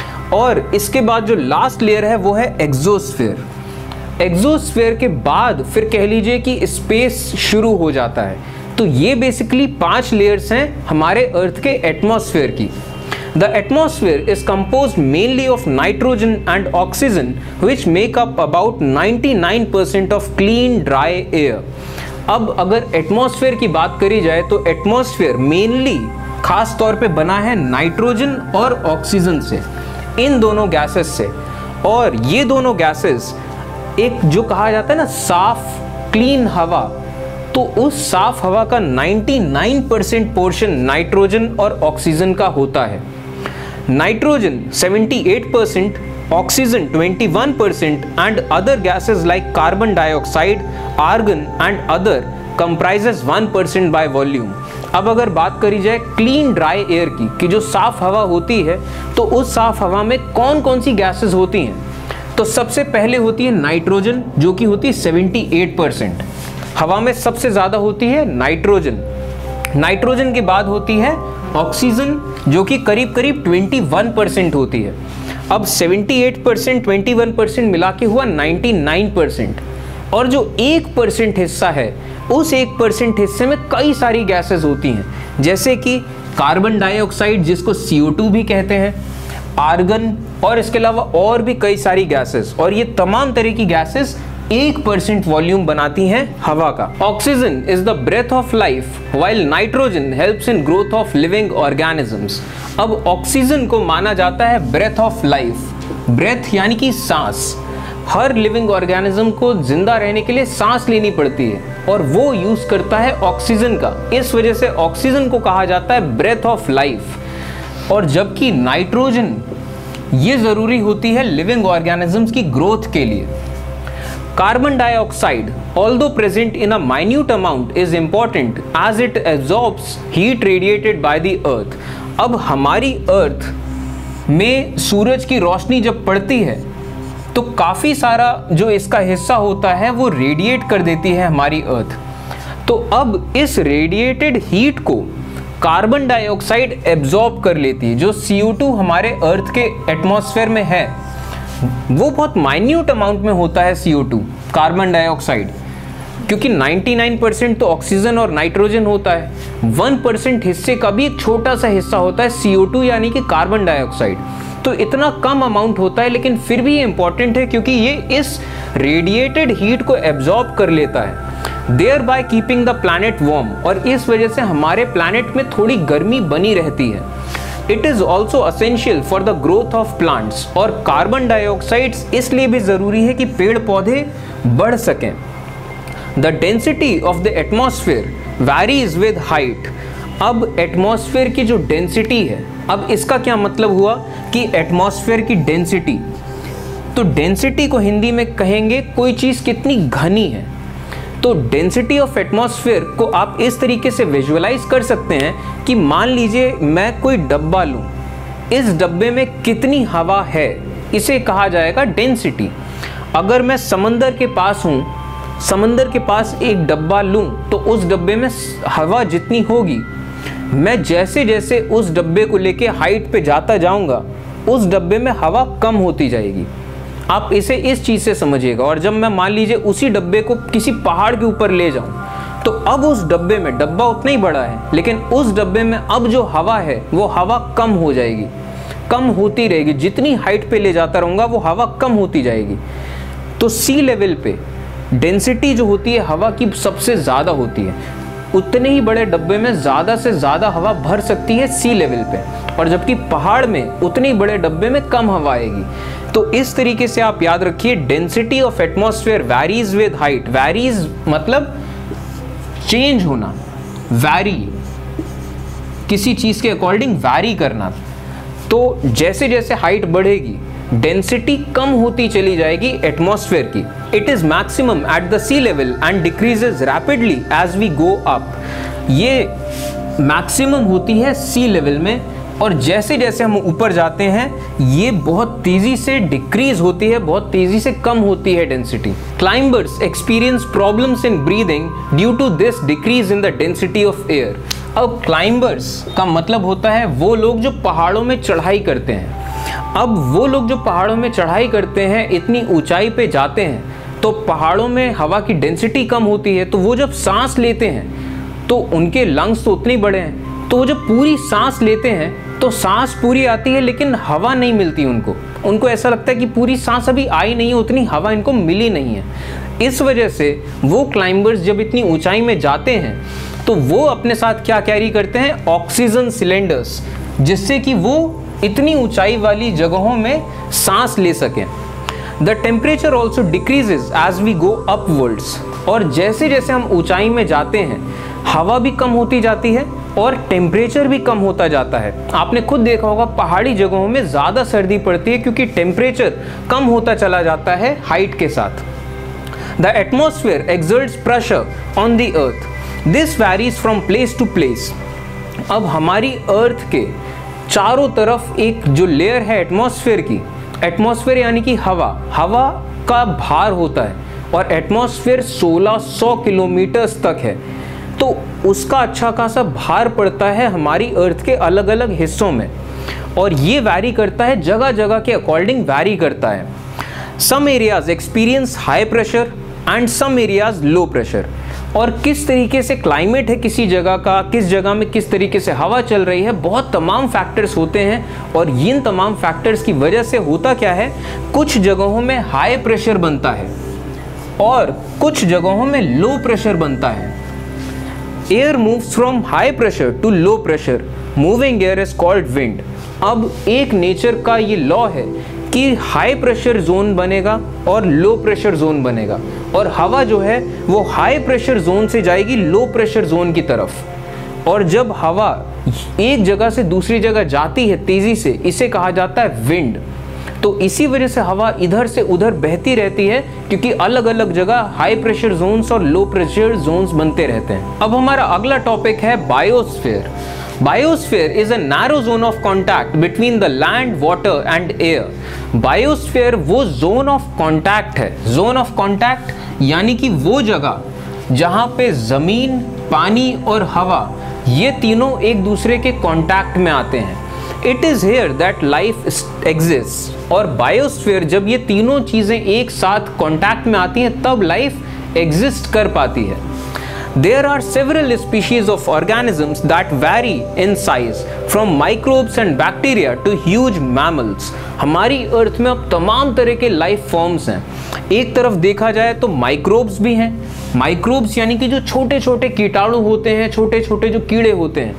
और इसके बाद जो लास्ट लेयर है वो है एक्सोस्फेयर। एक्सोस्फेयर के बाद फिर कह लीजिए कि स्पेस शुरू हो जाता है। तो ये बेसिकली पांच लेयर्स हैं हमारे अर्थ के एटमॉस्फेयर की। The atmosphere is composed mainly of nitrogen and oxygen which make up about ninety-nine percent of clean dry air. अब अगर एटमॉस्फेयर की बात करी जाए तो एटमॉस्फेयर मेनली खास तौर पे बना है नाइट्रोजन और ऑक्सीजन से, इन दोनों गैसेस से। और ये दोनों गैसेस एक जो कहा जाता है ना साफ क्लीन हवा, तो उस साफ हवा का निन्यानवे परसेंट पोर्शन नाइट्रोजन और ऑक्सीजन का होता है। नाइट्रोजन अठहत्तर परसेंट, ऑक्सीजन इक्कीस percent and other gases like carbon dioxide, argon and other comprises one percent by volume. अब अगर बात करी जाए क्लीन ड्राई एयर की, कि जो साफ हवा होती है, तो उस साफ हवा में कौन कौन सी गैसेस होती हैं? तो सबसे पहले होती है नाइट्रोजन, जो कि होती है अठहत्तर परसेंट। हवा में सबसे ज़्यादा होती है नाइट्रोजन। नाइट्रोजन के बाद होती है ऑक्सीजन, जो कि करीब करीब इक्कीस परसेंट होती है। अब अठहत्तर परसेंट इक्कीस परसेंट मिला के हुआ निन्यानवे परसेंट। और जो एक परसेंट हिस्सा है, उस एक परसेंट हिस्से में कई सारी गैसेस होती हैं, जैसे कि कार्बन डाइऑक्साइड जिसको सी ओ टू भी कहते हैं, आर्गन, और इसके अलावा और भी कई सारी गैसेस। और ये तमाम तरह की गैसेस एक परसेंट वॉल्यूम बनाती हैं हवा का। Oxygen is the breath of life while nitrogen helps in growth of living organisms. अब ऑक्सीजन को माना जाता है ब्रेथ ऑफ लाइफ। ब्रेथ यानी कि सांस। हर लिविंग ऑर्गेनिज्म को जिंदा रहने के लिए सांस लेनी पड़ती है, और वो यूज करता है ऑक्सीजन का। इस वजह से ऑक्सीजन को कहा जाता है ब्रेथ ऑफ लाइफ। और जबकि नाइट्रोजन ये जरूरी होती है लिविंग ऑर्गेनिजम्स की ग्रोथ के लिए। Carbon dioxide, although present in a minute amount, is important as it absorbs heat radiated by the earth. अब हमारी अर्थ में सूरज की रोशनी जब पड़ती है तो काफ़ी सारा जो इसका हिस्सा होता है वो रेडिएट कर देती है हमारी अर्थ। तो अब इस रेडिएटेड हीट को कार्बन डाइऑक्साइड एब्जॉर्ब कर लेती है। जो सी ओ टू हमारे अर्थ के एटमॉस्फेयर में है वो बहुत माइन्यूट अमाउंट में होता है C O two, carbon dioxide, क्योंकि निन्यानवे परसेंट तो ऑक्सीजन और नाइट्रोजन होता है, वन परसेंट हिस्से का भी एक छोटा सा हिस्सा होता है सी ओ टू यानी कि कार्बन डाइऑक्साइड। तो इतना कम अमाउंट होता है लेकिन फिर भी ये इंपॉर्टेंट है क्योंकि ये इस रेडिएटेड हीट को एब्जॉर्ब कर लेता है, thereby keeping the planet warm, और इस वजह से हमारे प्लैनेट में थोड़ी गर्मी बनी रहती है। It is also essential for the growth of plants, और कार्बन डाइऑक्साइड्स इसलिए भी जरूरी है कि पेड़ पौधे बढ़ सकें। The density of the atmosphere varies with height. अब एटमॉस्फेयर की जो डेंसिटी है, अब इसका क्या मतलब हुआ कि एटमॉस्फेयर की डेंसिटी, तो डेंसिटी को हिंदी में कहेंगे कोई चीज़ कितनी घनी है। तो डेंसिटी ऑफ एटमॉस्फेयर को आप इस तरीके से विजुअलाइज कर सकते हैं कि मान लीजिए मैं कोई डब्बा लूँ, इस डब्बे में कितनी हवा है, इसे कहा जाएगा डेंसिटी। अगर मैं समंदर के पास हूँ, समंदर के पास एक डब्बा लूँ तो उस डब्बे में हवा जितनी होगी, मैं जैसे जैसे उस डब्बे को लेके हाइट पे जाता जाऊँगा उस डब्बे में हवा कम होती जाएगी। आप इसे इस चीज़ से समझिएगा। और जब मैं मान लीजिए उसी डब्बे को किसी पहाड़ के ऊपर ले जाऊं तो अब उस डब्बे में, डब्बा उतना ही बड़ा है लेकिन उस डब्बे में अब जो हवा है वो हवा कम हो जाएगी, कम होती रहेगी। जितनी हाइट पे ले जाता रहूँगा वो हवा कम होती जाएगी। तो सी लेवल पे डेंसिटी जो होती है हवा की सबसे ज़्यादा होती है, उतने ही बड़े डब्बे में ज़्यादा से ज़्यादा हवा भर सकती है सी लेवल पे, और जबकि पहाड़ में उतने ही बड़े डब्बे में कम हवा आएगी। तो इस तरीके से आप याद रखिए, density of atmosphere varies with height. Varies मतलब चेंज होना, वैरी किसी चीज़ के अकॉर्डिंग वैरी करना। तो जैसे जैसे हाइट बढ़ेगी डेंसिटी कम होती चली जाएगी एटमॉस्फेयर की। It is maximum at the sea level and decreases rapidly as we go up. ये मैक्सिमम होती है सी लेवल में, और जैसे जैसे हम ऊपर जाते हैं ये बहुत तेजी से डिक्रीज होती है, बहुत तेजी से कम होती है density. Climbers experience problems in breathing due to this decrease in the density of air. अब क्लाइंबर्स का मतलब होता है वो लोग जो पहाड़ों में चढ़ाई करते हैं। अब वो लोग जो पहाड़ों में चढ़ाई करते हैं, इतनी ऊंचाई पे जाते हैं तो पहाड़ों में हवा की डेंसिटी कम होती है, तो वो जब सांस लेते हैं तो उनके लंग्स तो उतने बड़े हैं, तो वो जब पूरी सांस लेते हैं तो सांस पूरी आती है लेकिन हवा नहीं मिलती उनको। उनको ऐसा लगता है कि पूरी सांस अभी आई नहीं है, उतनी हवा इनको मिली नहीं है। इस वजह से वो क्लाइंबर्स जब इतनी ऊंचाई में जाते हैं तो वो अपने साथ क्या कैरी करते हैं, ऑक्सीजन सिलेंडर्स, जिससे कि वो इतनी ऊंचाई वाली जगहों में सांस ले सकें। The temperature also decreases as we go upwards, और जैसे जैसे हम ऊंचाई में जाते हैं हवा भी कम होती जाती है और टेम्परेचर भी कम होता जाता है। आपने खुद देखा होगा पहाड़ी जगहों में ज़्यादा सर्दी पड़ती है क्योंकि टेम्परेचर कम होता चला जाता है हाइट के साथ। The atmosphere exerts pressure on the earth, this varies from place to place. अब हमारी अर्थ के चारों तरफ एक जो लेयर है एटमॉस्फेयर की, एटमॉस्फेयर यानी कि हवा, हवा का भार होता है और एटमॉस्फेयर सोलह सौ किलोमीटर्स तक है, तो उसका अच्छा खासा भार पड़ता है हमारी अर्थ के अलग अलग हिस्सों में, और ये वैरी करता है, जगह जगह के अकॉर्डिंग वैरी करता है। Some areas experience high pressure and some areas low pressure. और किस तरीके से क्लाइमेट है किसी जगह का, किस जगह में किस तरीके से हवा चल रही है, बहुत तमाम फैक्टर्स होते हैं। और इन तमाम फैक्टर्स की वजह से होता क्या है, कुछ जगहों में हाई प्रेशर बनता है और कुछ जगहों में लो प्रेशर बनता है। Air moves from high pressure to low pressure, moving air is called wind. अब एक नेचर का ये लॉ है कि हाई प्रेशर जोन बनेगा और लो प्रेशर जोन बनेगा, और हवा जो है वो हाई प्रेशर जोन से जाएगी लो प्रेशर जोन की तरफ। और जब हवा एक जगह से दूसरी जगह जाती है तेजी से, इसे कहा जाता है विंड। तो इसी वजह से हवा इधर से उधर बहती रहती है, क्योंकि अलग अलग जगह हाई प्रेशर जोन्स और लो प्रेशर जोन्स बनते रहते हैं। अब हमारा अगला टॉपिक है biosphere. Biosphere is a narrow zone of contact between the land, water and air. Biosphere वो जोन ऑफ कॉन्टैक्ट है। जोन ऑफ कॉन्टैक्ट यानी कि वो जगह जहां पे जमीन, पानी और हवा ये तीनों एक दूसरे के कॉन्टैक्ट में आते हैं। It is here that life exist. और बायोस्फीयर जब ये तीनों चीजें एक साथ कॉन्टैक्ट में आती हैं तब लाइफ एग्जिस्ट कर पाती है। There are several species of organisms that vary in size, from microbes and bacteria to huge mammals. हमारी अर्थ में अब तमाम तरह के लाइफ फॉर्म्स हैं। एक तरफ देखा जाए तो माइक्रोब्स भी हैं। माइक्रोब्स यानी कि जो छोटे छोटे कीटाणु होते हैं, छोटे छोटे जो कीड़े होते हैं।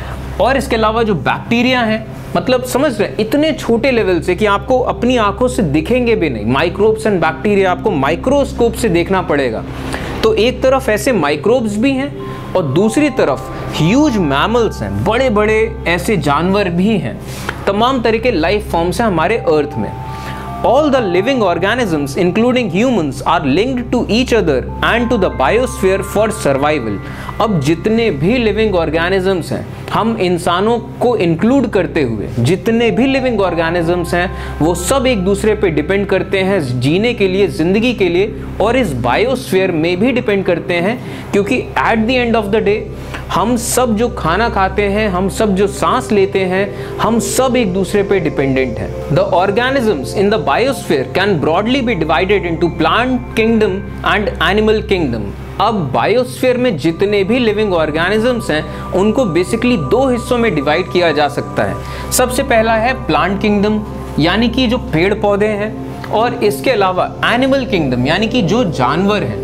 और इसके अलावा जो बैक्टीरिया हैं, मतलब समझ रहे हैं, इतने छोटे लेवल से कि आपको अपनी आंखों से दिखेंगे भी नहीं। माइक्रोब्स एंड बैक्टीरिया आपको माइक्रोस्कोप से देखना पड़ेगा। तो एक तरफ ऐसे माइक्रोब्स भी हैं और दूसरी तरफ ह्यूज मैमल्स हैं, बड़े बड़े ऐसे जानवर भी हैं। तमाम तरह के लाइफ फॉर्म्स हैं हमारे अर्थ में। All the living organisms, including humans, are linked to each other and to the biosphere for survival. अब जितने भी लिविंग ऑर्गेनिजम्स हैं, हम इंसानों को इंक्लूड करते हुए जितने भी लिविंग ऑर्गेनिजम्स हैं वो सब एक दूसरे पे डिपेंड करते हैं जीने के लिए, जिंदगी के लिए, और इस बायोस्फीयर में भी डिपेंड करते हैं, क्योंकि at the end of the day हम सब जो खाना खाते हैं, हम सब जो सांस लेते हैं, हम सब एक दूसरे पे डिपेंडेंट हैं। The organisms in the biosphere can broadly be divided into plant kingdom and animal kingdom. अब बायोस्फीयर में जितने भी लिविंग ऑर्गेनिजम्स हैं उनको बेसिकली दो हिस्सों में डिवाइड किया जा सकता है। सबसे पहला है प्लांट किंगडम, यानी कि जो पेड़ पौधे हैं, और इसके अलावा एनिमल किंगडम यानी कि जो जानवर हैं।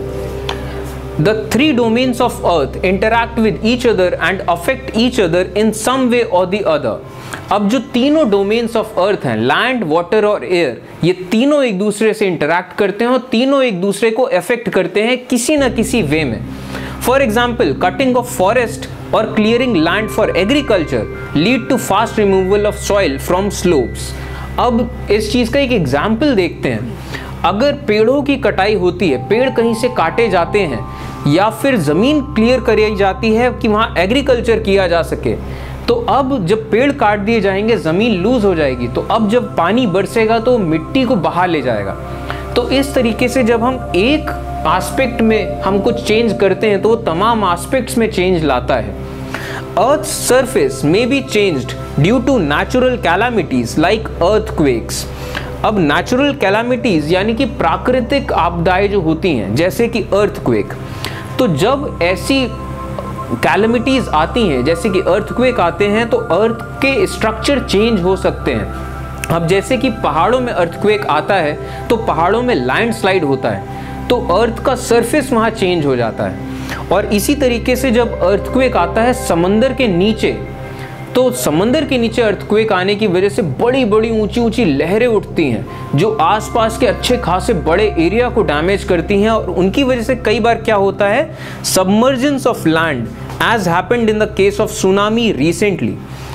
The three domains of Earth interact with each other and affect each other in some way or the other. अब जो तीनों डोमेन्स ऑफ अर्थ हैं, लैंड, वाटर और एयर, ये तीनों एक दूसरे से इंटरैक्ट करते हैं और तीनों एक दूसरे को अफेक्ट करते हैं किसी न किसी वे में। For example, cutting of forest और clearing land for agriculture lead to fast removal of soil from slopes. अब इस चीज़ का एक एग्जाम्पल देखते हैं। अगर पेड़ों की कटाई होती है, पेड़ कहीं से काटे जाते हैं या फिर ज़मीन क्लियर करी जाती है कि वहाँ एग्रीकल्चर किया जा सके, तो अब जब पेड़ काट दिए जाएंगे ज़मीन लूज हो जाएगी, तो अब जब पानी बरसेगा तो मिट्टी को बहा ले जाएगा। तो इस तरीके से जब हम एक एस्पेक्ट में हम कुछ चेंज करते हैं तो वो तमाम एस्पेक्ट्स में चेंज लाता है। अर्थ सरफेस में be changed due to natural calamities like earthquakes. अब नेचुरल कैलामिटीज यानी कि प्राकृतिक आपदाएं जो होती हैं, जैसे कि अर्थक्वेक, तो जब ऐसी कैलामिटीज आती हैं जैसे कि अर्थक्वेक आते हैं तो अर्थ के स्ट्रक्चर चेंज हो सकते हैं। अब जैसे कि पहाड़ों में अर्थक्वेक आता है तो पहाड़ों में लैंडस्लाइड होता है, तो अर्थ का सरफेस वहाँ चेंज हो जाता है। और इसी तरीके से जब अर्थक्वेक आता है समंदर के नीचे, तो समंदर के नीचे अर्थक्वेक आने की वजह से बड़ी बड़ी ऊंची ऊंची लहरें उठती हैं जो आसपास के अच्छे खासे बड़े एरिया को डैमेज करती हैं, और उनकी वजह से कई बार क्या होता है, submergence of land as happened in the case of tsunami recently.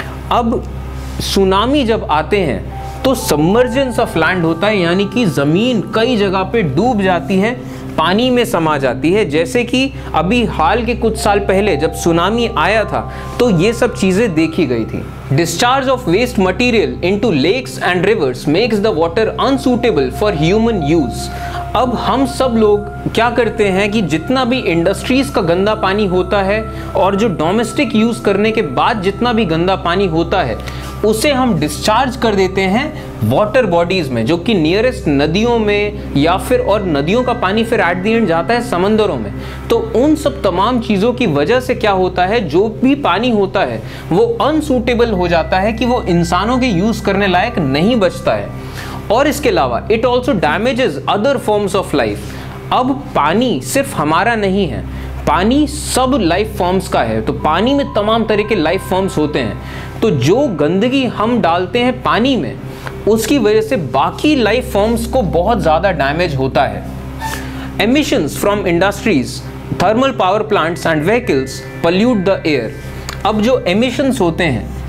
अब सुनामी जब आते हैं तो सबमर्जेंस ऑफ लैंड होता है, यानी कि ज़मीन कई जगह पे डूब जाती है, पानी में समा जाती है। जैसे कि अभी हाल के कुछ साल पहले जब सुनामी आया था तो ये सब चीज़ें देखी गई थी। Discharge of waste material into lakes and rivers makes the water unsuitable for human use. अब हम सब लोग क्या करते हैं कि जितना भी इंडस्ट्रीज़ का गंदा पानी होता है और जो डोमेस्टिक यूज़ करने के बाद जितना भी गंदा पानी होता है उसे हम डिस्चार्ज कर देते हैं वाटर बॉडीज़ में, जो कि नियरेस्ट नदियों में, या फिर और नदियों का पानी फिर एट द एंड जाता है समंदरों में। तो उन सब तमाम चीज़ों की वजह से क्या होता है, जो भी पानी होता है वो अनसूटेबल हो जाता है कि वो इंसानों के यूज़ करने लायक नहीं बचता है। और इसके अलावा it also damages other forms of life. अब पानी सिर्फ हमारा नहीं है, पानी सब लाइफ फॉर्म्स का है, तो पानी में तमाम तरह के लाइफ फॉर्म्स होते हैं। तो जो गंदगी हम डालते हैं पानी में उसकी वजह से बाकी लाइफ फॉर्म्स को बहुत ज़्यादा डैमेज होता है। Emissions from industries, thermal power plants and vehicles pollute the air. अब जो एमिशंस होते हैं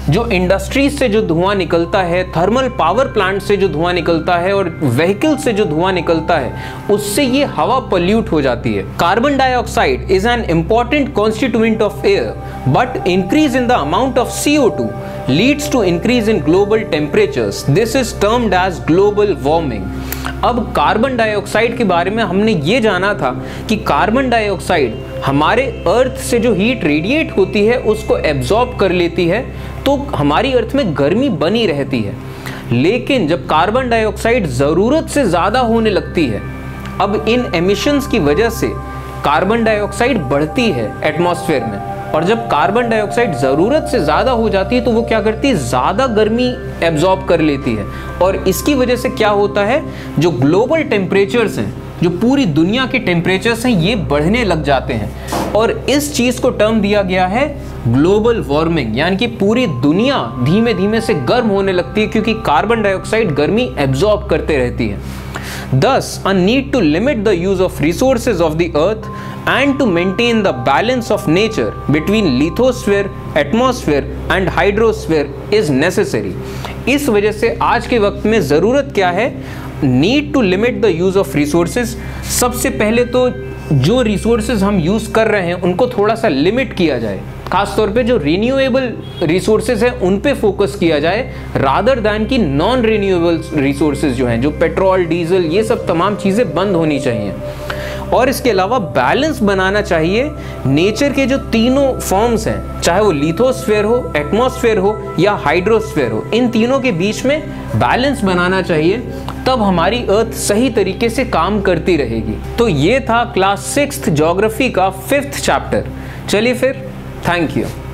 जो इंडस्ट्रीज से जो धुआं निकलता है, थर्मल पावर प्लांट से जो धुआं निकलता है और व्हीकल से जो धुआं निकलता है, उससे ये हवा पोल्यूट हो जाती है। Carbon dioxide is an important constituent of air, but increase in the amount of C O two leads to increase in global temperatures. This is termed as global warming. अब कार्बन डाइऑक्साइड के बारे में हमने ये जाना था कि carbon dioxide हमारे अर्थ से जो हीट रेडिएट होती है उसको एब्जॉर्ब कर लेती है, तो हमारी अर्थ में गर्मी बनी रहती है। लेकिन जब कार्बन डाइऑक्साइड ज़रूरत से ज़्यादा होने लगती है, अब इन एमिशंस की वजह से कार्बन डाइऑक्साइड बढ़ती है एटमॉस्फेयर में, और जब कार्बन डाइऑक्साइड ज़रूरत से ज़्यादा हो जाती है तो वो क्या करती है, ज़्यादा गर्मी एब्जॉर्ब कर लेती है, और इसकी वजह से क्या होता है, जो ग्लोबल टेम्परेचर्स हैं, जो पूरी दुनिया के टेम्परेचर्स हैं, ये बढ़ने लग जाते हैं। और इस चीज़ को टर्म दिया गया है ग्लोबल वार्मिंग, यानी कि पूरी दुनिया धीमे धीमे से गर्म होने लगती है क्योंकि कार्बन डाइऑक्साइड गर्मी एब्जॉर्ब करते रहती है। Thus, a need to limit the use of resources of the earth and to maintain the balance of nature between lithosphere, atmosphere and hydrosphere is necessary. इस वजह से आज के वक्त में ज़रूरत क्या है, need to limit the use of resources. सबसे पहले तो जो रिसोर्सेज हम यूज़ कर रहे हैं उनको थोड़ा सा लिमिट किया जाए, खासतौर पे जो रिन्यूएबल रिसोर्सेज हैं उन पे फोकस किया जाए, रादर दैन कि नॉन रिन्यूएबल रिसोर्सेज जो हैं, जो पेट्रोल, डीजल, ये सब तमाम चीज़ें बंद होनी चाहिए। और इसके अलावा बैलेंस बनाना चाहिए नेचर के जो तीनों फॉर्म्स हैं, चाहे वो लिथोस्फेयर हो, एटमॉस्फेयर हो या हाइड्रोस्फेयर हो, इन तीनों के बीच में बैलेंस बनाना चाहिए, तब हमारी अर्थ सही तरीके से काम करती रहेगी। तो ये था क्लास सिक्स्थ ज्योग्राफी का फिफ्थ चैप्टर। चलिए फिर, थैंक यू।